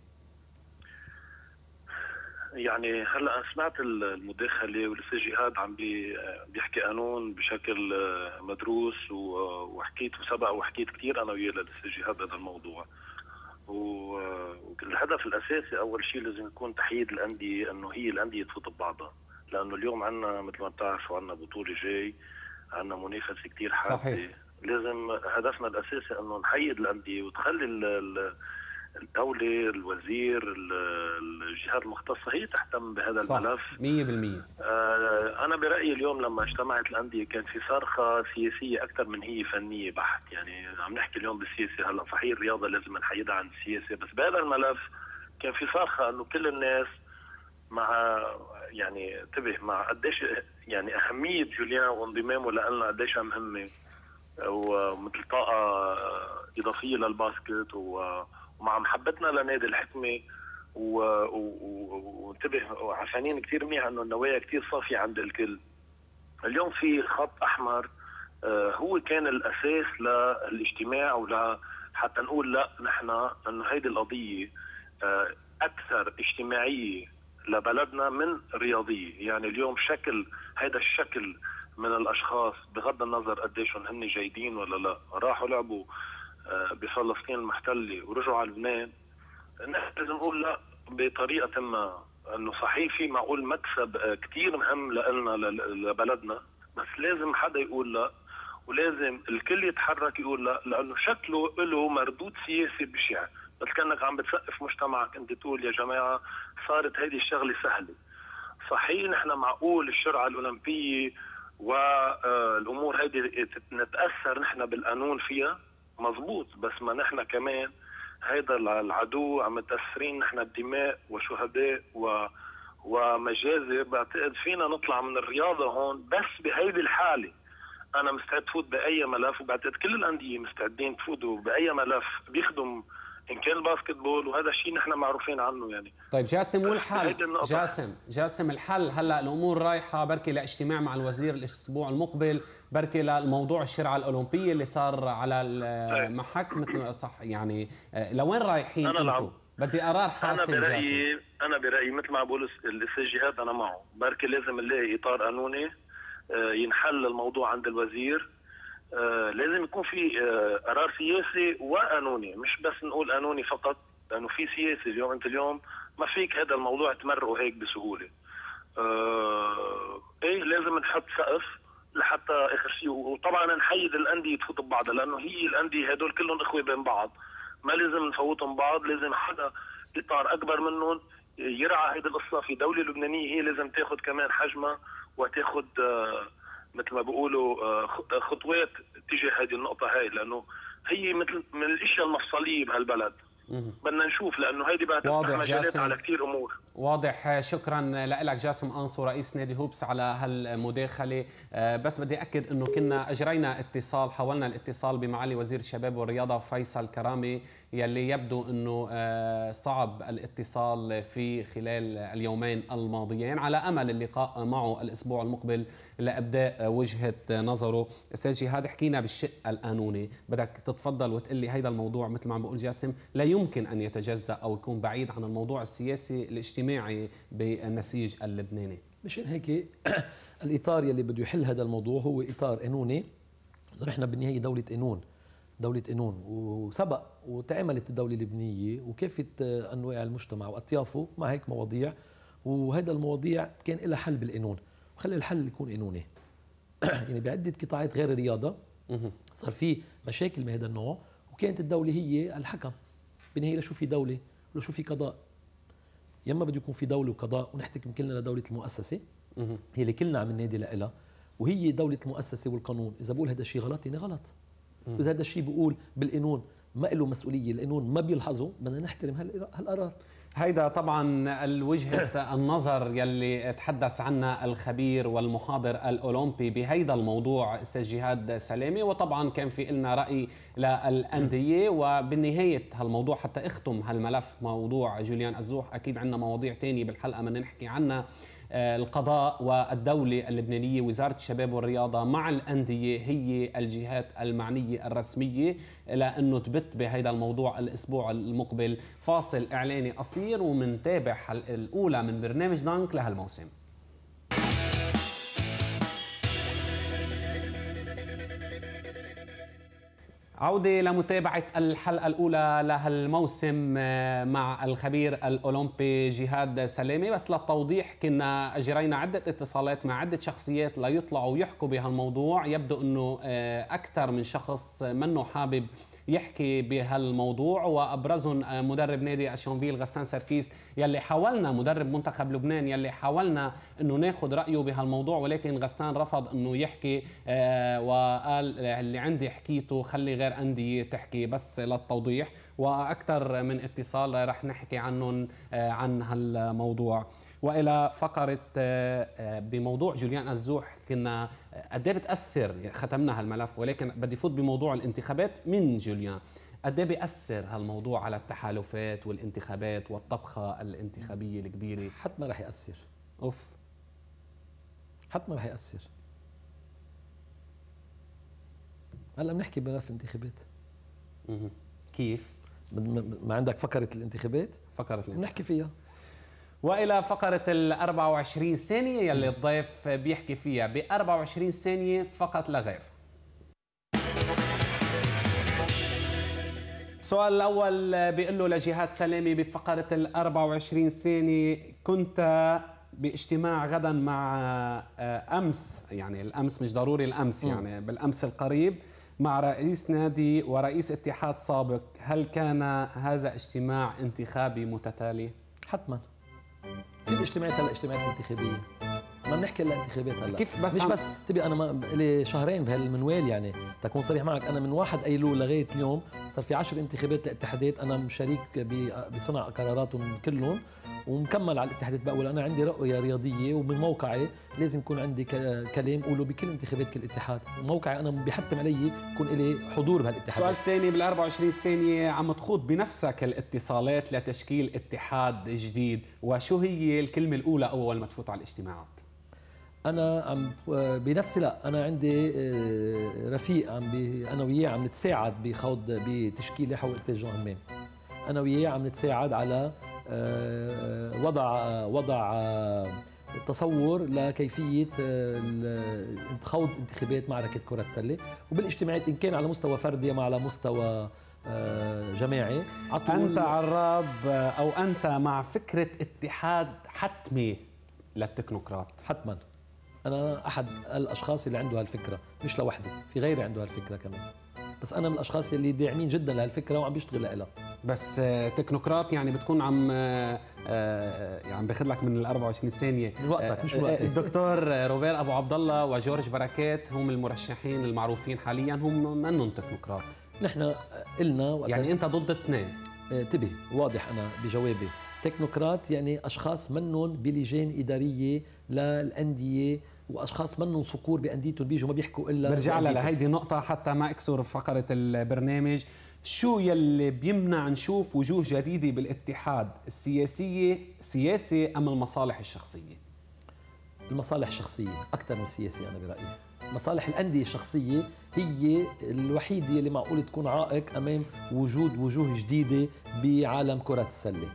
يعني هلا سمعت المداخله والاستاذ جهاد عم بيحكي قانون بشكل مدروس، وحكيت وسبق وحكيت كثير انا وياه للاستاذ جهاد بهذا الموضوع. والهدف الاساسي اول شيء لازم يكون تحييد الانديه، انه هي الانديه تفوت ببعضها، لانه اليوم عندنا مثل ما بتعرفوا عندنا بطوله جاي، عندنا منافسه كثير حاده. لازم هدفنا الاساسي انه نحيد الانديه وتخلي الدوله، الوزير، الجهات المختصه هي تهتم بهذا صح. الملف مية بالمية. آه انا برايي اليوم لما اجتمعت الانديه كان في صرخه سياسيه اكثر من هي فنيه بحت. يعني عم نحكي اليوم بالسياسه، هلا صحيح الرياضه لازم نحيدها عن السياسه، بس بهذا الملف كان في صرخه انه كل الناس مع يعني انتبه مع قديش يعني اهميه جوليان وانضمامه لنا قديش مهمه، ومثل طاقه اضافيه للباسكت، ومع محبتنا لنادي الحكمه، وانتبه وعشانين كثير منيح انه النوايا كثير صافيه عند الكل. اليوم في خط احمر هو كان الاساس للاجتماع، ولا حتى نقول لا نحن انه هيدي القضيه اكثر اجتماعيه لبلدنا من رياضيه. يعني اليوم شكل هذا الشكل من الاشخاص بغض النظر قديشهم هن جيدين ولا لا، راحوا لعبوا بفلسطين المحتله ورجعوا على لبنان، نحن لازم نقول لا بطريقه ما، انه صحيح في معقول مكسب كثير مهم لنا لبلدنا، بس لازم حدا يقول لا، ولازم الكل يتحرك يقول لا، لانه شكله له مردود سياسي بشع. بس كانك عم بتسقف مجتمعك انت تقول يا جماعه صارت هيدي الشغله سهله. صحيح نحن معقول الشرعه الاولمبيه والامور هيدي نتاثر نحن بالقانون فيها مضبوط، بس ما نحن كمان هيدا العدو عم متاثرين نحن بدماء وشهداء و ومجازر. بعتقد فينا نطلع من الرياضه هون، بس بهيدي الحاله انا مستعد فوت باي ملف، وبعتقد كل الانديه مستعدين تفوتوا باي ملف بيخدم ان كان الباسكت بول، وهذا الشيء نحن معروفين عنه. يعني طيب جاسم، والحل جاسم جاسم الحل هلا الامور رايحه بركي لاجتماع مع الوزير الاسبوع المقبل، بركي للموضوع الشرعه الاولمبيه اللي صار على المحك مثل صح. يعني لوين رايحين انتم؟ بدي قرار حاسم. انا برايي جاسم. انا برايي مثل ما بقول الاستاذ جهاد انا معه، بركي لازم نلاقي اطار قانوني ينحل الموضوع عند الوزير. آه لازم يكون في آه قرار سياسي وقانوني، مش بس نقول قانوني فقط، لانه في سياسي. اليوم انت اليوم ما فيك هذا الموضوع تمرقه هيك بسهوله. آه ايه لازم نحط سقف لحتى اخر شيء، وطبعا نحيد الانديه تفوت ببعضها، لانه هي الانديه هدول كلهم اخوه بين بعض، ما لازم نفوتهم بعض. لازم حدا اطار اكبر منهم يرعى هيدي القصه. في دوله لبنانيه هي لازم تاخذ كمان حجمها وتاخذ آه مثل ما بيقولوا خطوات تجاه هذه النقطه هاي، لانه هي مثل من الاشياء المفصليه بهالبلد. بدنا نشوف، لانه هيدي بقى تفتح مجالات على كثير امور. واضح. شكرا لك جاسم أنصو رئيس نادي هوبس على هالمداخله. بس بدي اكد انه كنا اجرينا اتصال، حاولنا الاتصال بمعالي وزير الشباب والرياضه فيصل كرامي، يلي يبدو انه صعب الاتصال في خلال اليومين الماضيين، على امل اللقاء معه الاسبوع المقبل لابداء وجهه نظره. استاذ جهاد، حكينا بالشق القانوني، بدك تتفضل وتقول لي هيدا الموضوع مثل ما عم بقول جاسم لا يمكن ان يتجزا او يكون بعيد عن الموضوع السياسي الاجتماعي بالنسيج اللبناني. مشان هيك الاطار يلي بده يحل هذا الموضوع هو اطار قانوني. نحن بالنهايه دوله قانون، دولة قانون، وسبق وتعاملت الدولة اللبنانية وكافة أنواع المجتمع وأطيافه مع هيك مواضيع، وهذا المواضيع كان لها حل بالقانون، وخلي الحل يكون قانوني. يعني بعدة قطاعات غير الرياضة صار في مشاكل من هذا النوع، وكانت الدولة هي الحكم. بالنهاية لشو في دولة ولشو في قضاء؟ يما بده يكون في دولة وقضاء ونحتكم كلنا لدولة المؤسسة هي اللي كلنا عم ننادي لها، وهي دولة المؤسسة والقانون. إذا بقول هذا الشيء غلط يعني غلط، وإذا هذا الشيء بقول بالقانون ما له مسؤولية، القانون ما بيلحظه، بدنا نحترم هالقرار. هيدا طبعا الوجهة النظر يلي تحدث عنها الخبير والمحاضر الأولمبي بهيدا الموضوع استاذ جهاد سلامي، وطبعا كان في لنا رأي للأندية. وبالنهاية هالموضوع حتى اختم هالملف موضوع جوليان الزوح، أكيد عندنا مواضيع تانية بالحلقة بدنا نحكي عنها. القضاء والدولة اللبنانية، وزارة الشباب والرياضة مع الأندية هي الجهات المعنية الرسمية لأنه تبت بهذا الموضوع الأسبوع المقبل. فاصل إعلاني قصير ومنتابع الحلقة الأولى من برنامج دانك لهالموسم. عودة لمتابعة الحلقة الأولى لهالموسم مع الخبير الأولمبي جهاد سلامي. بس للتوضيح كنا أجرينا عدة اتصالات مع عدة شخصيات ليطلعوا ويحكوا بهالموضوع. يبدو أنه أكثر من شخص منه حابب يحكي بهالموضوع، وابرزهم مدرب نادي اشونفيل غسان سركيس، يلي حاولنا مدرب منتخب لبنان يلي حاولنا انه ناخذ رايه بهالموضوع، ولكن غسان رفض انه يحكي آه وقال اللي عندي حكيته، خلي غير انديه تحكي. بس للتوضيح واكثر من اتصال رح نحكي عنهم آه عن هالموضوع. والى فقره آه بموضوع جوليان الزوح، كنا قد ايه بتاثر، ختمنا هالملف، ولكن بدي فوت بموضوع الانتخابات من جوليان. قد ايه بيأثر هالموضوع على التحالفات والانتخابات والطبخه الانتخابيه الكبيره؟ حتما رح يأثر. اوف حتما رح يأثر. هلا بنحكي بملف انتخابات. كيف؟ ما عندك فقره الانتخابات؟ فقره الانتخابات بنحكي فيها. والى فقره ال أربعة وعشرين ثانيه يلي الضيف بيحكي فيها ب أربعة وعشرين ثانيه فقط لا غير. السؤال الاول بيقول له لجهاد سلامي بفقره ال أربعة وعشرين ثانيه، كنت باجتماع غدا مع امس، يعني الامس مش ضروري الامس، يعني بالامس القريب، مع رئيس نادي ورئيس اتحاد سابق، هل كان هذا اجتماع انتخابي متتالي؟ حتما. كل اجتماعات هلا اجتماعات انتخابيه، ما بنحكي الا انتخابات هلا. كيف بس مش عم... بس تبي انا ما لي شهرين بهالمنوال، يعني تكون صريح معك، انا من واحد ايلول لغايه اليوم صار في عشر انتخابات لاتحادات، انا شريك بصنع قراراتهم كلهم، ومكمل على الاتحادات. بقول انا عندي رؤيه رياضيه، ومن موقعي لازم يكون عندي كلام اقوله بكل انتخابات كل اتحاد، موقعي انا بيحتم علي يكون لي حضور بهالاتحادات. السؤال الثاني بال أربعة وعشرين ثانيه، عم تخوض بنفسك الاتصالات لتشكيل اتحاد جديد، وشو هي الكلمه الاولى اول ما تفوت على الاجتماعات؟ انا عم بنفسي، لا انا عندي رفيق عم انا وياه عم نتساعد بخوض بتشكيل لائحه استاذ جون همام. انا وياه عم نتساعد على وضع وضع تصور لكيفيه خوض انتخابات معركه كره سله، وبالاجتماعات ان كان على مستوى فردي أم على مستوى جماعي. انت عراب او انت مع فكره اتحاد حتمي للتكنوقراط؟ حتما. انا احد الاشخاص اللي عنده هالفكره، مش لوحدي، في غيري عنده هالفكره كمان، بس انا من الاشخاص اللي داعمين جدا لهالفكره وعم بيشتغل لها. بس تكنوقراط يعني بتكون عم يعني باخذ لك من ال أربعة وعشرين ثانيه من وقتك مش من وقتك. الدكتور روبير ابو عبد الله وجورج بركات هم المرشحين المعروفين حاليا، هم منهم تكنوقراط. نحن قلنا يعني انت ضد اثنين. انتبه، واضح انا بجوابي. تكنوقراط يعني اشخاص منهم بلجان اداريه للانديه، واشخاص منهم صقور بانديتهم بيجوا ما بيحكوا الا برجع لهيدي النقطه حتى ما اكسر فقره البرنامج. شو يلي بيمنع نشوف وجوه جديده بالاتحاد؟ السياسيه سياسه ام المصالح الشخصيه؟ المصالح الشخصيه اكثر من السياسيه. انا برايي مصالح الانديه الشخصيه هي الوحيده اللي معقول تكون عائق امام وجود وجوه جديده بعالم كره السله.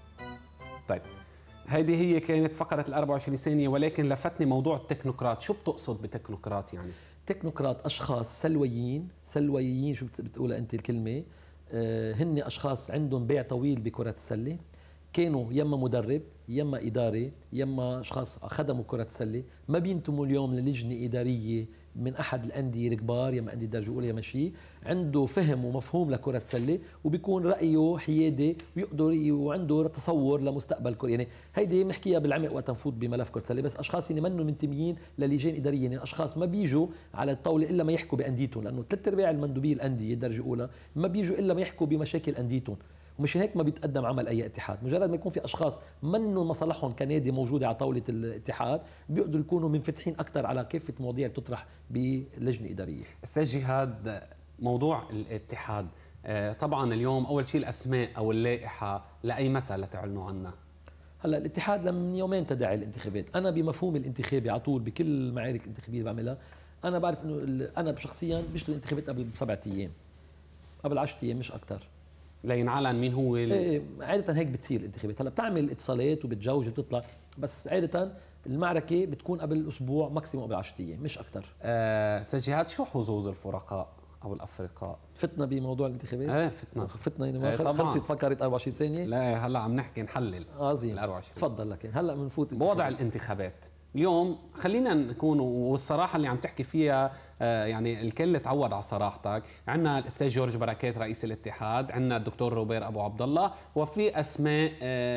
طيب هيدي هي كانت فقره ال أربعة وعشرين ثانيه، ولكن لفتني موضوع التكنوقراط. شو بتقصد بتكنوقراط يعني؟ تكنوقراط اشخاص سلويين، سلويين شو بتقولها انت الكلمه؟ آه هن اشخاص عندهم بيع طويل بكره السله، كانوا يما مدرب يما اداري يما اشخاص خدموا كره السله، ما بينتموا اليوم للجنه اداريه من احد الانديه الكبار يما انديه درجه اولى يما شيء، عنده فهم ومفهوم لكره السله وبيكون رايه حيادي ويقدر وعنده تصور لمستقبل كره. يعني هيدي بنحكيها بالعمق وقت نفوت بملف كره السله، بس اشخاص اللي منهم منتميين للجان اداريه، يعني اشخاص ما بيجوا على الطاوله الا ما يحكوا بانديتهم، لانه ثلاث ارباع المندوبيه الانديه درجه اولى ما بيجوا الا ما يحكوا بمشاكل انديتهم، ومش هيك ما بيتقدم عمل اي اتحاد. مجرد ما يكون في اشخاص منهم مصالحهم كنادي موجوده على طاوله الاتحاد بيقدروا يكونوا منفتحين اكثر على كافه المواضيع اللي بتطرح بلجنه اداريه. استاذ جهاد، موضوع الاتحاد طبعا اليوم اول شيء الاسماء او اللائحه لاي متى لتعلنوا عنها؟ هلا الاتحاد من يومين تداعي الانتخابات، انا بمفهوم الانتخابي على طول بكل المعارك الانتخابيه اللي بعملها، انا بعرف انه انا شخصيا بشتغل الانتخابات قبل بسبعة ايام، قبل عشرة ايام مش اكثر، لينعلن مين هو ال... ايه عاده هيك بتصير الانتخابات. هلا بتعمل اتصالات وبتجوج وبتطلع، بس عاده المعركه بتكون قبل اسبوع ماكسيموم قبل عشرة ايام مش اكثر. استاذ جهاد، شو حظوظ الفرقاء او الافرقاء؟ فتنا بموضوع الانتخابات؟ ايه فتنا فتنا يعني ما ايه خلصت فكرت أربعة وعشرين ثانيه؟ لا هلا عم نحكي نحلل. عظيم ال أربعة وعشرين. تفضل. لكن هلا بنفوت بوضع الانتخابات اليوم. خلينا نكون، والصراحه اللي عم تحكي فيها آه يعني الكل تعود على صراحتك. عندنا الاستاذ جورج بركات رئيس الاتحاد، عندنا الدكتور روبير ابو عبد الله، وفي اسماء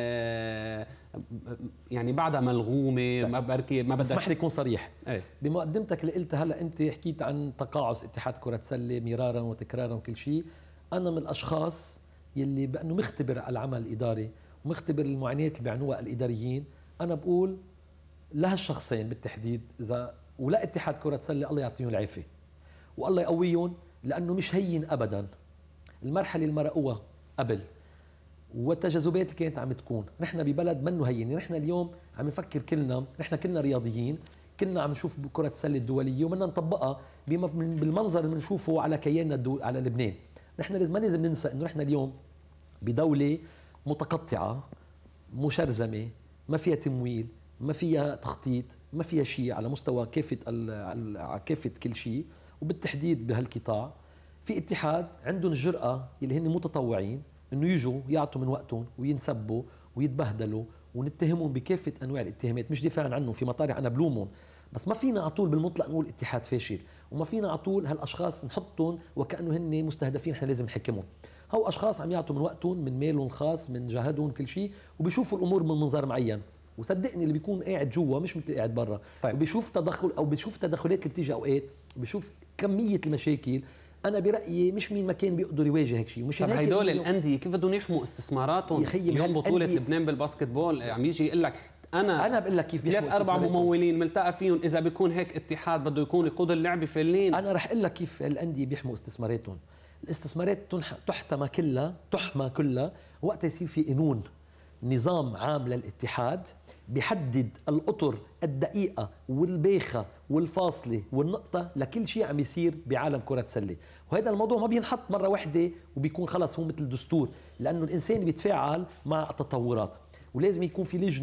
آه يعني بعدها ملغومه. ما بركي ما بدك اسمح لي اكون صريح. ايه؟ بمقدمتك اللي قلتها هلا انت حكيت عن تقاعس اتحاد كره سله مرارا وتكرارا وكل شيء. انا من الاشخاص يلي بانه مختبر العمل الاداري ومختبر المعاناه اللي بيعانوها الاداريين. انا بقول لهالشخصين بالتحديد اذا ولا اتحاد كره سله الله يعطيهم العافيه والله يقويهم، لانه مش هين ابدا المرحله اللي مرقوها قبل والتجاذبات اللي كانت عم تكون. نحن ببلد منه هين، نحن اليوم عم نفكر كلنا، نحن كلنا رياضيين، كلنا عم نشوف كره السله الدوليه وبدنا نطبقها بالمنظر اللي بنشوفه على كياننا الدول على لبنان. نحن لازم ما لازم ننسى انه نحن اليوم بدوله متقطعه مشرذمه، ما فيها تمويل، ما فيها تخطيط، ما فيها شيء على مستوى كافه على كافه كل شيء، وبالتحديد بهالقطاع. في اتحاد عندهم الجرأه اللي هن متطوعين انه يجوا يعطوا من وقتهم وينسبوا ويتبهدلوا ونتهمهم بكافه انواع الاتهامات، مش دفاعا عنهم، في مطارح انا بلومهم، بس ما فينا على طول بالمطلق نقول اتحاد فاشل، وما فينا على طول هالاشخاص نحطهم وكانه هن مستهدفين احنا لازم نحكمهم. هو اشخاص عم يعطوا من وقتهم، من مالهم الخاص، من جهدهم، كل شيء، وبيشوفوا الامور من منظار معين. وصدقني اللي بيكون قاعد جوا مش مثل قاعد برا. طيب. وبيشوف تدخل او بيشوف تدخلات اللي بتيجي اوقات، بيشوف كميه المشاكل. انا برايي مش مين ما كان بيقدر يواجه هيك شيء. ومش طيب هدول الانديه كيف بدهم يحموا استثماراتهم؟ اليوم بطوله لبنان بالباسكت بول عم يجي يقول لك انا انا بقول لك كيف ثلاث اربع ممولين ملتقى فيهم، اذا بيكون هيك اتحاد بده يكون يقود اللعبه فلين. انا رح اقول لك كيف الانديه بيحموا استثماراتهم. الاستثمارات تحتمى كلها تحمى كلها وقت يصير في قانون نظام عام للاتحاد بيحدد الأطر الدقيقة والباخة والفاصلة والنقطة لكل شيء عم يصير بعالم كرة السلة. وهذا الموضوع ما بينحط مرة واحدة وبيكون خلص هو مثل دستور، لأنه الإنسان بيتفاعل مع التطورات، ولازم يكون في لجنة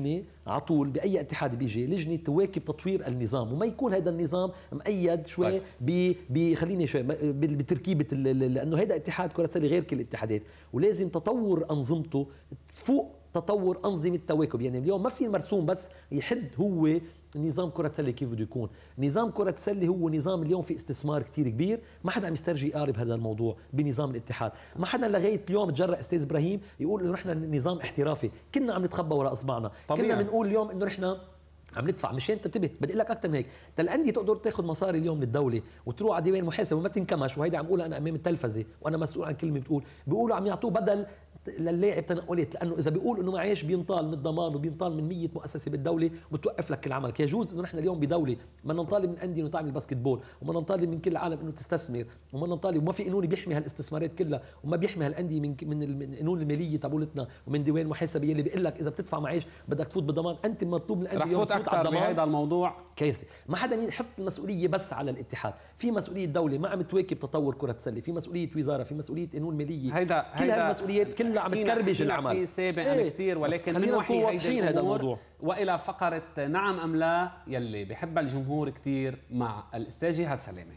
على طول باي اتحاد بيجي لجنه تواكب تطوير النظام، وما يكون هذا النظام مؤيد شوي بخليني شوي بتركيبه، لانه هذا اتحاد كره سله غير كل الاتحادات، ولازم تطور انظمته تفوق تطور انظمه تواكب. يعني اليوم ما في مرسوم بس يحد هو نظام كرة سلة كيف بده يكون. نظام كرة السلة هو نظام اليوم في استثمار كتير كبير، ما حدا عم يسترجي يقارب هذا الموضوع بنظام الاتحاد، ما حدا لغاية اليوم تجرأ استاذ ابراهيم يقول انه نحن نظام احترافي، كنا عم نتخبى وراء اصبعنا، كنا بنقول اليوم انه نحن عم ندفع. مشان تنتبه بدي اقول لك اكثر من هيك، الانديه تقدر تاخذ مصاري اليوم من الدوله وتروح على ديوان محاسبه وما تنكمش، وهيدي عم اقولها انا امام التلفزه وانا مسؤول عن كلمه بتقول، بيقولوا عم يعطوه بدل للاعب تنقلات، لانه اذا بيقول انه معيش بينطال من الضمان وبينطال من مية مؤسسه بالدوله بتوقف لك كل عملك. يجوز انه نحن اليوم بدوله ما نطالب من انديه انه تعمل باسكتبول، وما نطالب من كل العالم انه تستثمر، وما نطالب وما في قانون بيحمي هالاستثمارات كلها، وما بيحمي هالانديه من من القانون الماليه تبعولتنا ومن ديوان محاسبه يلي بيقول لك اذا بتدفع معيش بدك تفوت بضمان. انت مطلوب من الانديه رح فوت اكثر بهذا الموضوع كارثه. ما حدا يحط المسؤوليه بس على الاتحاد، في مسؤوليه الدوله ما عم تواكب تطور كره السله، في مسؤوليه وزاره، في مسؤوليه قانون ماليه، هيدا كل هالمسؤوليات كلها عم تكربج العمل. في سابقا ايه كثير، ولكن خلينا نكون واضحين هذا الموضوع. والى فقره نعم ام لا يلي بحبها الجمهور كثير مع الاستاذ جهاد سلامه.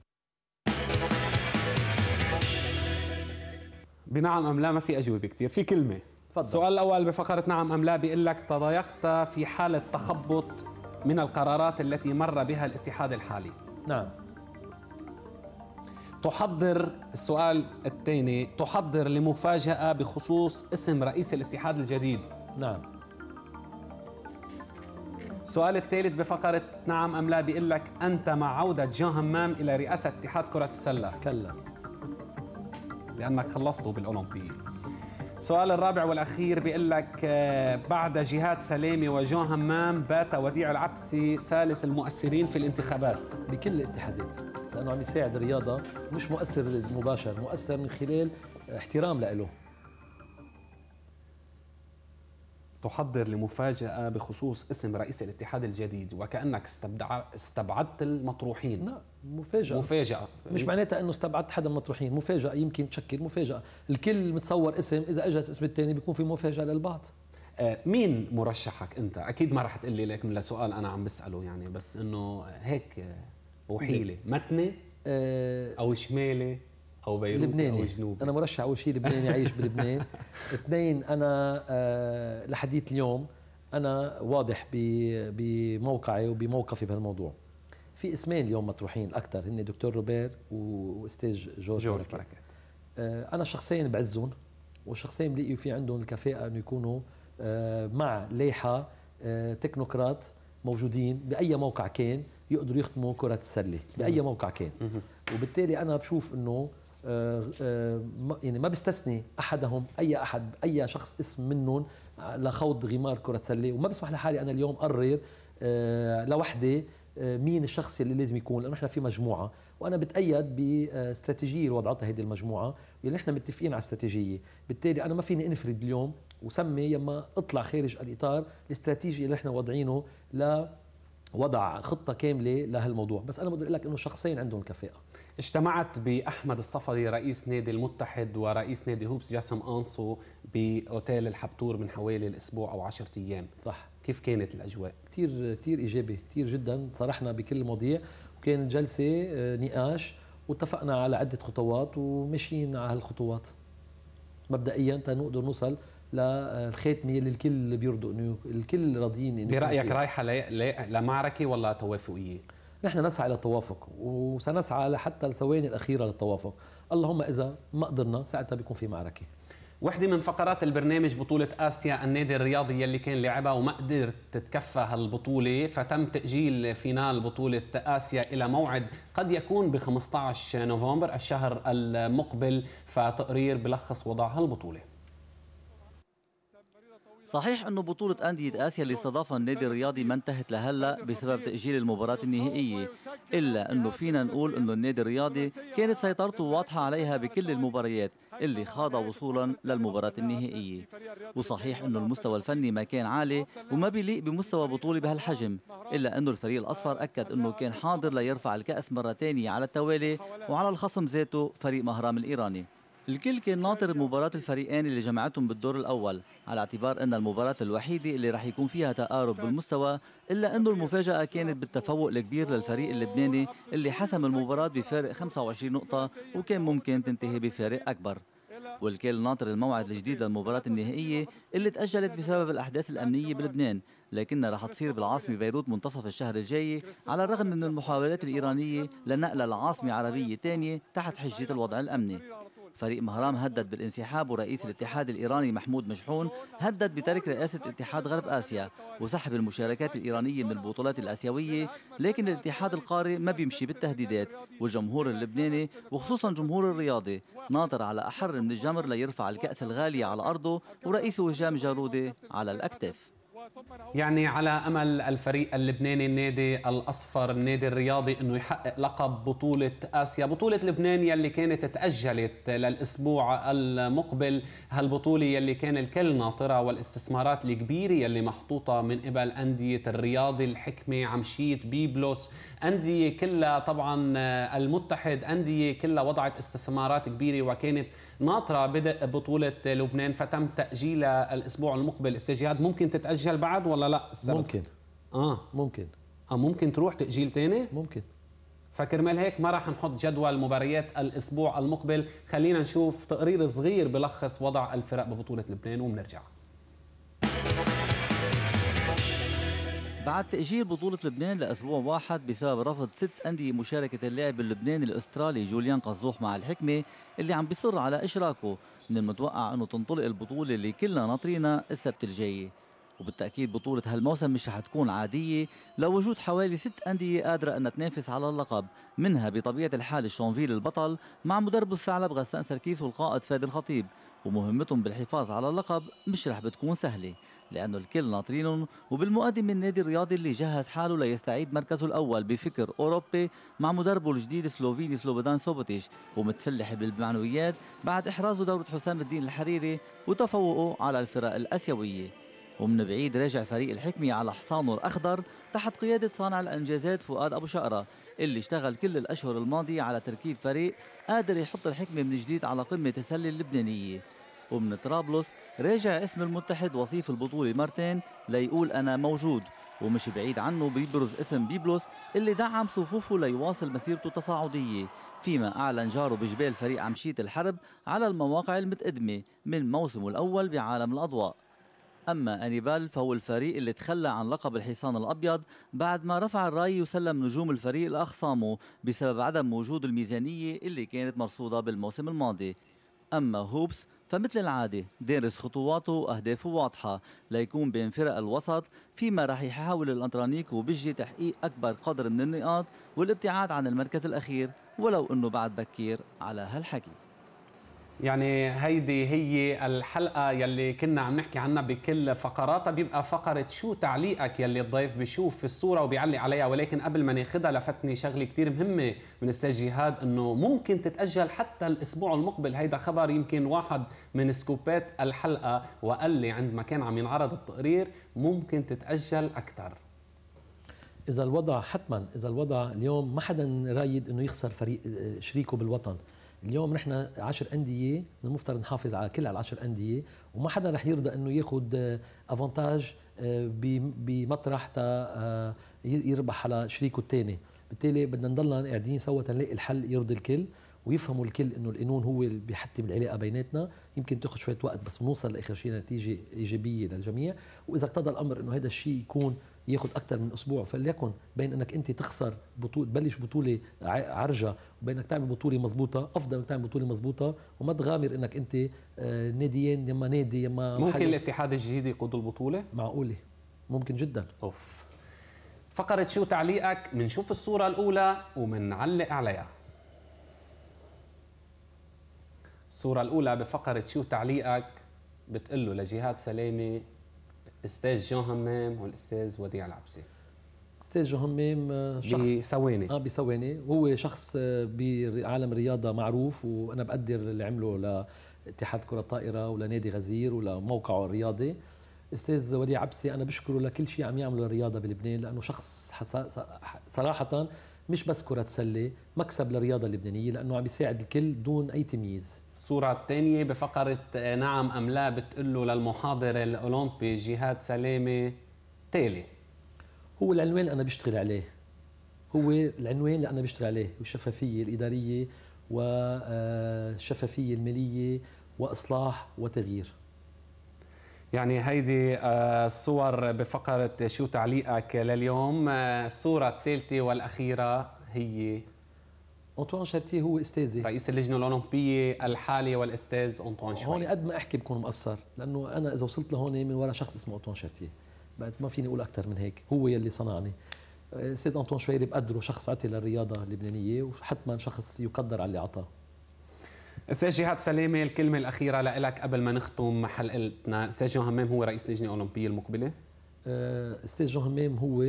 بنعم ام لا ما في اجوبه كثير، في كلمه. فضل. السؤال الاول بفقره نعم ام لا بيقول لك تضايقت في حاله تخبط من القرارات التي مر بها الاتحاد الحالي. نعم. تحضر السؤال الثاني، تحضر لمفاجأة بخصوص اسم رئيس الاتحاد الجديد. نعم. السؤال الثالث بفقرة نعم أم لا بيقول لك أنت مع عودة جان همام إلى رئاسة اتحاد كرة السلة. كلا. لأنك خلصته بالأولمبية. السؤال الرابع والأخير بيقول لك بعد جهاد سلامة وجان همام بات وديع العبسي ثالث المؤثرين في الانتخابات. بكل الاتحادات، لأنه عم يساعد الرياضة، مش مؤثر مباشر، مؤثر من خلال احترام له. تحضر لمفاجأة بخصوص اسم رئيس الاتحاد الجديد وكأنك استبعدت المطروحين. لا، مفاجأة. مفاجأة مش معناتها انه استبعدت حدا من المطروحين، مفاجأة يمكن تشكل مفاجأة، الكل متصور اسم، إذا اجى الاسم الثاني بيكون في مفاجأة للبعض. آه مين مرشحك انت؟ اكيد ما رح تقول لي لكن لسؤال انا عم بسأله يعني، بس انه هيك وحيلة متنة آه او شمالي او بيروت لبناني. او جنوبي. انا مرشح اول شيء لبناني عايش بلبنان. اثنين انا آه لحديت اليوم انا واضح بموقعي وبموقفي بهالموضوع. في اسمين اليوم مطروحين اكثر، هن دكتور روبير واستاذ جورج, جورج بركات. آه انا شخصيا بعزهم، وشخصيا بلاقي في عندهم الكفاءه انه يكونوا آه مع لائحه آه تكنوقراط موجودين باي موقع كان يقدروا يخدموا كره السله باي موقع كان. وبالتالي انا بشوف انه آه آه يعني ما بستثني احدهم، اي احد اي شخص اسم منهم لخوض غمار كره سله، وما بسمح لحالي انا اليوم اقرر آه لوحدي آه مين الشخص اللي لازم يكون، لانه نحن في مجموعه، وانا بتايد باستراتيجيه اللي وضعتها هذه المجموعه اللي نحن متفقين على استراتيجيه. بالتالي انا ما فيني انفرد اليوم وسمي يما اطلع خارج الاطار الاستراتيجي اللي نحن واضعينه ل وضع خطة كاملة لهالموضوع، بس أنا بقدر أقول لك إنه شخصين عندهم كفاءة. اجتمعت بأحمد الصفدي رئيس نادي المتحد ورئيس نادي هوبس جاسم أنصو بأوتيل الحبتور من حوالي الأسبوع أو عشرة أيام. صح. كيف كانت الأجواء؟ كثير كثير إيجابي، كثير جدا، تصارحنا بكل المواضيع، وكانت جلسة نقاش واتفقنا على عدة خطوات وماشيين على هالخطوات مبدئيا تنقدر نوصل للخاتمه اللي الكل بيرضوا انه الكل راضيين. برايك رايحه لمعركه ولا توافقيه؟ نحن نسعى الى التوافق، وسنسعى حتى الثواني الاخيره للتوافق، اللهم اذا ما قدرنا ساعتها بيكون في معركه. وحده من فقرات البرنامج بطوله اسيا، النادي الرياضي يلي كان لعبها وما قدر تتكفى هالبطوله، فتم تاجيل فينال بطوله اسيا الى موعد قد يكون ب خمسة عشر نوفمبر الشهر المقبل، فتقرير بلخص وضع هالبطوله. صحيح أنه بطولة أندية آسيا اللي استضافها النادي الرياضي ما انتهت لهلا بسبب تأجيل المباراة النهائية، إلا أنه فينا نقول أنه النادي الرياضي كانت سيطرته واضحة عليها بكل المباريات اللي خاض وصولا للمباراة النهائية. وصحيح أنه المستوى الفني ما كان عالي وما بيليق بمستوى بطولة بهالحجم، إلا أنه الفريق الأصفر أكد أنه كان حاضر ليرفع الكأس مرة ثانية على التوالي وعلى الخصم ذاته فريق مهرام الإيراني. الكل كان ناطر مباراة الفريقين اللي جمعتهم بالدور الأول، على اعتبار أن المباراة الوحيدة اللي رح يكون فيها تقارب بالمستوى، إلا أنه المفاجأة كانت بالتفوق الكبير للفريق اللبناني اللي حسم المباراة بفارق خمسة وعشرين نقطة، وكان ممكن تنتهي بفارق أكبر. والكل ناطر الموعد الجديد للمباراة النهائية اللي تأجلت بسبب الأحداث الأمنية بلبنان، لكنها رح تصير بالعاصمة بيروت منتصف الشهر الجاي، على الرغم من المحاولات الإيرانية لنقلها لعاصمة عربية ثانية تحت حجة الوضع الأمني. فريق مهرام هدد بالانسحاب، ورئيس الاتحاد الإيراني محمود مشحون هدد بترك رئاسة اتحاد غرب آسيا وسحب المشاركات الإيرانية من البطولات الآسيوية، لكن الاتحاد القاري ما بيمشي بالتهديدات، والجمهور اللبناني وخصوصا جمهور الرياضي ناطر على أحر من الجمر ليرفع الكأس الغالية على أرضه ورئيسه هشام جارودة على الأكتاف. يعني على أمل الفريق اللبناني النادي الأصفر النادي الرياضي أنه يحقق لقب بطولة آسيا، بطولة لبنان يلي كانت تأجلت للأسبوع المقبل، هالبطولة يلي كان الكل ناطرة، والاستثمارات الكبيرة يلي محطوطة من قبل أندية الرياضي، الحكمة، عمشيت، بيبلوس، أندية كلها طبعا المتحد، أندية كلها وضعت استثمارات كبيرة وكانت ناطرة بدء بطولة لبنان، فتم تأجيلها الأسبوع المقبل. استجهاد ممكن تتأجل بعد ولا لا؟ السبت؟ ممكن اه ممكن اه ممكن تروح تأجيل تاني؟ ممكن. فكرمال هيك ما راح نحط جدول مباريات الأسبوع المقبل، خلينا نشوف تقرير صغير بلخص وضع الفرق ببطولة لبنان وبنرجع. بعد تأجيل بطولة لبنان لأسبوع واحد بسبب رفض ست أندية مشاركة اللاعب اللبناني الأسترالي جوليان قزوح مع الحكمة اللي عم بيصر على إشراكه، من المتوقع أنه تنطلق البطولة اللي كلنا ناطرينها السبت الجاي. وبالتأكيد بطولة هالموسم مش رح تكون عادية لوجود حوالي ست أندية قادرة أن تنافس على اللقب، منها بطبيعة الحال الشونفيل البطل مع مدربه الثعلب غسان سركيس والقائد فادي الخطيب، ومهمتهم بالحفاظ على اللقب مش رح بتكون سهلة لأنه الكل ناطرينهم، وبالمقدم النادي الرياضي اللي جهز حاله ليستعيد مركزه الأول بفكر أوروبي مع مدربه الجديد سلوفيني سلوبودان سوبوتيش، ومتسلح بالمعنويات بعد إحرازه دورة حسام الدين الحريري وتفوقه على الفرق الآسيوية. ومن بعيد راجع فريق الحكمة على حصانه الأخضر تحت قيادة صانع الأنجازات فؤاد أبو شقرة اللي اشتغل كل الأشهر الماضية على تركيب فريق قادر يحط الحكمة من جديد على قمة السلة اللبنانية. ومن طرابلس راجع اسم المتحد وصيف البطولة مرتين ليقول أنا موجود، ومش بعيد عنه بيبرز اسم بيبلوس اللي دعم صفوفه ليواصل مسيرته التصاعدية، فيما أعلن جاره بجبال فريق عمشيت الحرب على المواقع المتقدمة من موسمه الأول بعالم الأضواء. أما أنيبال فهو الفريق اللي تخلى عن لقب الحصان الأبيض بعد ما رفع الراية وسلم نجوم الفريق لأخصامه بسبب عدم وجود الميزانية اللي كانت مرصودة بالموسم الماضي. أما هوبس فمثل العادة دارس خطواته وأهدافه واضحة ليكون بين فرق الوسط، فيما راح يحاول الأنطرانيكو بجي تحقيق أكبر قدر من النقاط والابتعاد عن المركز الأخير، ولو أنه بعد بكير على هالحكي. يعني هيدي هي الحلقة يلي كنا عم نحكي عنها بكل فقراتها، بيبقى فقرة شو تعليقك يلي الضيف بيشوف في الصورة وبيعلق عليها، ولكن قبل ما ناخدها لفتني شغلة كتير مهمة من أستاذ جهاد إنه ممكن تتأجل حتى الأسبوع المقبل. هيدا خبر يمكن واحد من سكوبات الحلقة، وقال لي عندما كان عم ينعرض التقرير ممكن تتأجل أكثر. إذا الوضع حتما إذا الوضع اليوم ما حدا رايد إنه يخسر فريق شريكه بالوطن. اليوم نحن عشر أندية المفترض نحافظ على كل العشر أندية، وما حدا رح يرضى انه ياخذ افانتاج بمطرح تا يربح على شريكه الثاني. بالتالي بدنا نضلنا قاعدين سوا تنلاقي الحل يرضي الكل ويفهموا الكل انه القانون هو اللي بيحتم العلاقه بيناتنا. يمكن تاخذ شويه وقت بس بنوصل لاخر شيء نتيجه ايجابيه للجميع، واذا اقتضى الامر انه هذا الشيء يكون ياخذ اكثر من اسبوع فليكن، بين انك انت تخسر بطوله تبلش بطوله عرجه وبين انك تعمل بطوله مضبوطه، افضل انك تعمل بطوله مضبوطه وما تغامر انك انت ناديين يما نادي يما ممكن الاتحاد الجديد يقود البطوله؟ معقوله، ممكن جدا. اوف. فقره شو تعليقك؟ بنشوف الصوره الاولى وبنعلق عليها. الصوره الاولى بفقره شو تعليقك بتقول له لجهاد سلامه استاذ جون همام والاستاذ وديع العبسي. استاذ جون همام شخص بثواني اه بثواني وهو شخص بعالم الرياضه معروف، وانا بقدر اللي عمله لاتحاد كره الطائره ولنادي غزير ولموقعه الرياضي. استاذ وديع عبسي انا بشكره لكل شيء عم يعمله الرياضه بلبنان، لانه شخص صراحه مش بس كرة سلة، مكسب للرياضة اللبنانية لأنه عم يساعد الكل دون أي تمييز. الصورة الثانية بفقرة نعم أم لا بتقول له للمحاضر الأولمبي جهاد سلامة تالي. هو العنوان اللي أنا بشتغل عليه، هو العنوان اللي أنا بشتغل عليه، والشفافية الإدارية والشفافية المالية وإصلاح وتغيير. يعني هيدي الصور بفقرة شو تعليقك لليوم. الصورة الثالثة والأخيرة هي أنطوان شارتيه، هو أستاذي رئيس اللجنة الأولمبية الحالي والأستاذ أنطوان شوي. هون قد ما أحكي بكون مقصر، لأنه أنا إذا وصلت لهون من وراء شخص اسمه أنطوان شارتيه، بعد ما فيني أقول أكثر من هيك، هو يلي صنعني. أستاذ أنطوان شويري بقدره شخص عطي للرياضة اللبنانية، وحتما شخص يقدر على اللي عطاه. استاذ جهاد سلامة، الكلمة الأخيرة لك قبل ما نختم حلقتنا. استاذ جون همام هو رئيس اللجنة الأولمبية المقبلة. استاذ جون همام هو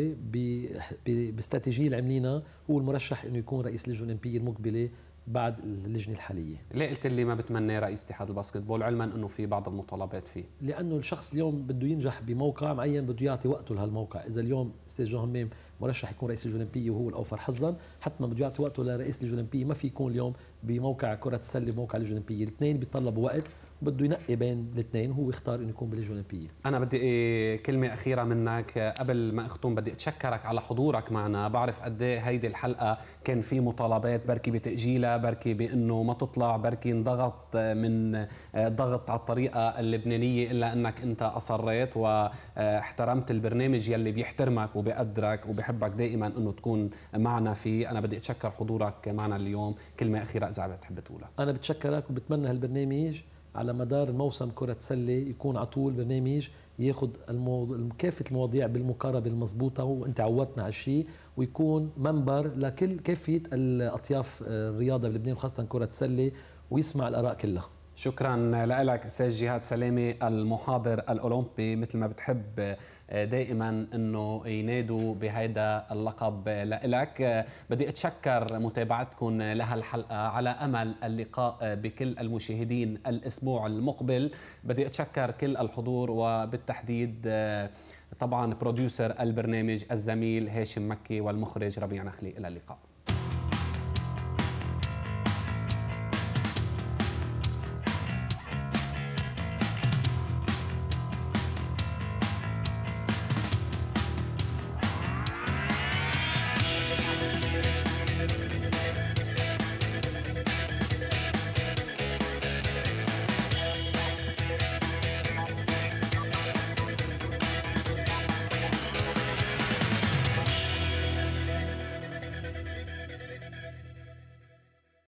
باستراتيجية اللي عاملينها هو المرشح انه يكون رئيس اللجنة الأولمبية المقبلة بعد اللجنة الحالية. ليه قلت لي ما بتمنى رئيس اتحاد الباسكتبول علما انه في بعض المطالبات فيه؟ لانه الشخص اليوم بده ينجح بموقع معين بده يعطي وقته لهالموقع. اذا اليوم استاذ جون همام مرشح يكون رئيس اللجنة الأولمبية وهو الاوفر حظا، حتما بده يعطي وقته لرئيس اللجنة الأولمبية. ما في يكون اليوم بموقع كرة السلة بموقع اللجنة الأولمبية، الاثنين بيتطلبوا وقت، بده ينقي بين الاثنين وهو يختار انه يكون باللجنه الاولمبيه. انا بدي إيه كلمه اخيره منك قبل ما اختم. بدي اتشكرك على حضورك معنا. بعرف قد ايه هيدي الحلقه كان في مطالبات، بركي بتاجيلها، بركي بانه ما تطلع، بركي انضغط من ضغط على الطريقه اللبنانيه، الا انك انت اصريت واحترمت البرنامج يلي بيحترمك وبيقدرك وبيحبك دائما انه تكون معنا فيه. انا بدي اتشكر حضورك معنا اليوم. كلمه اخيره اذا بتحب تقولها. انا بتشكرك وبتمنى هالبرنامج على مدار موسم كرة سلة يكون على طول برنامج ياخذ الموضوع كافة المواضيع بالمقاربة المضبوطة، وانت عودتنا على الشيء، ويكون منبر لكل كافة الأطياف الرياضة بلبنان وخاصة كرة السلة، ويسمع الآراء كلها. شكرا لك استاذ جهاد سلامة المحاضر الأولمبي. مثل ما بتحب دائما انه ينادوا بهذا اللقب لك. بدي اتشكر متابعتكم لهالحلقه على امل اللقاء بكل المشاهدين الاسبوع المقبل. بدي اتشكر كل الحضور وبالتحديد طبعا بروديوسر البرنامج الزميل هاشم مكي والمخرج ربيع نخلي. الى اللقاء.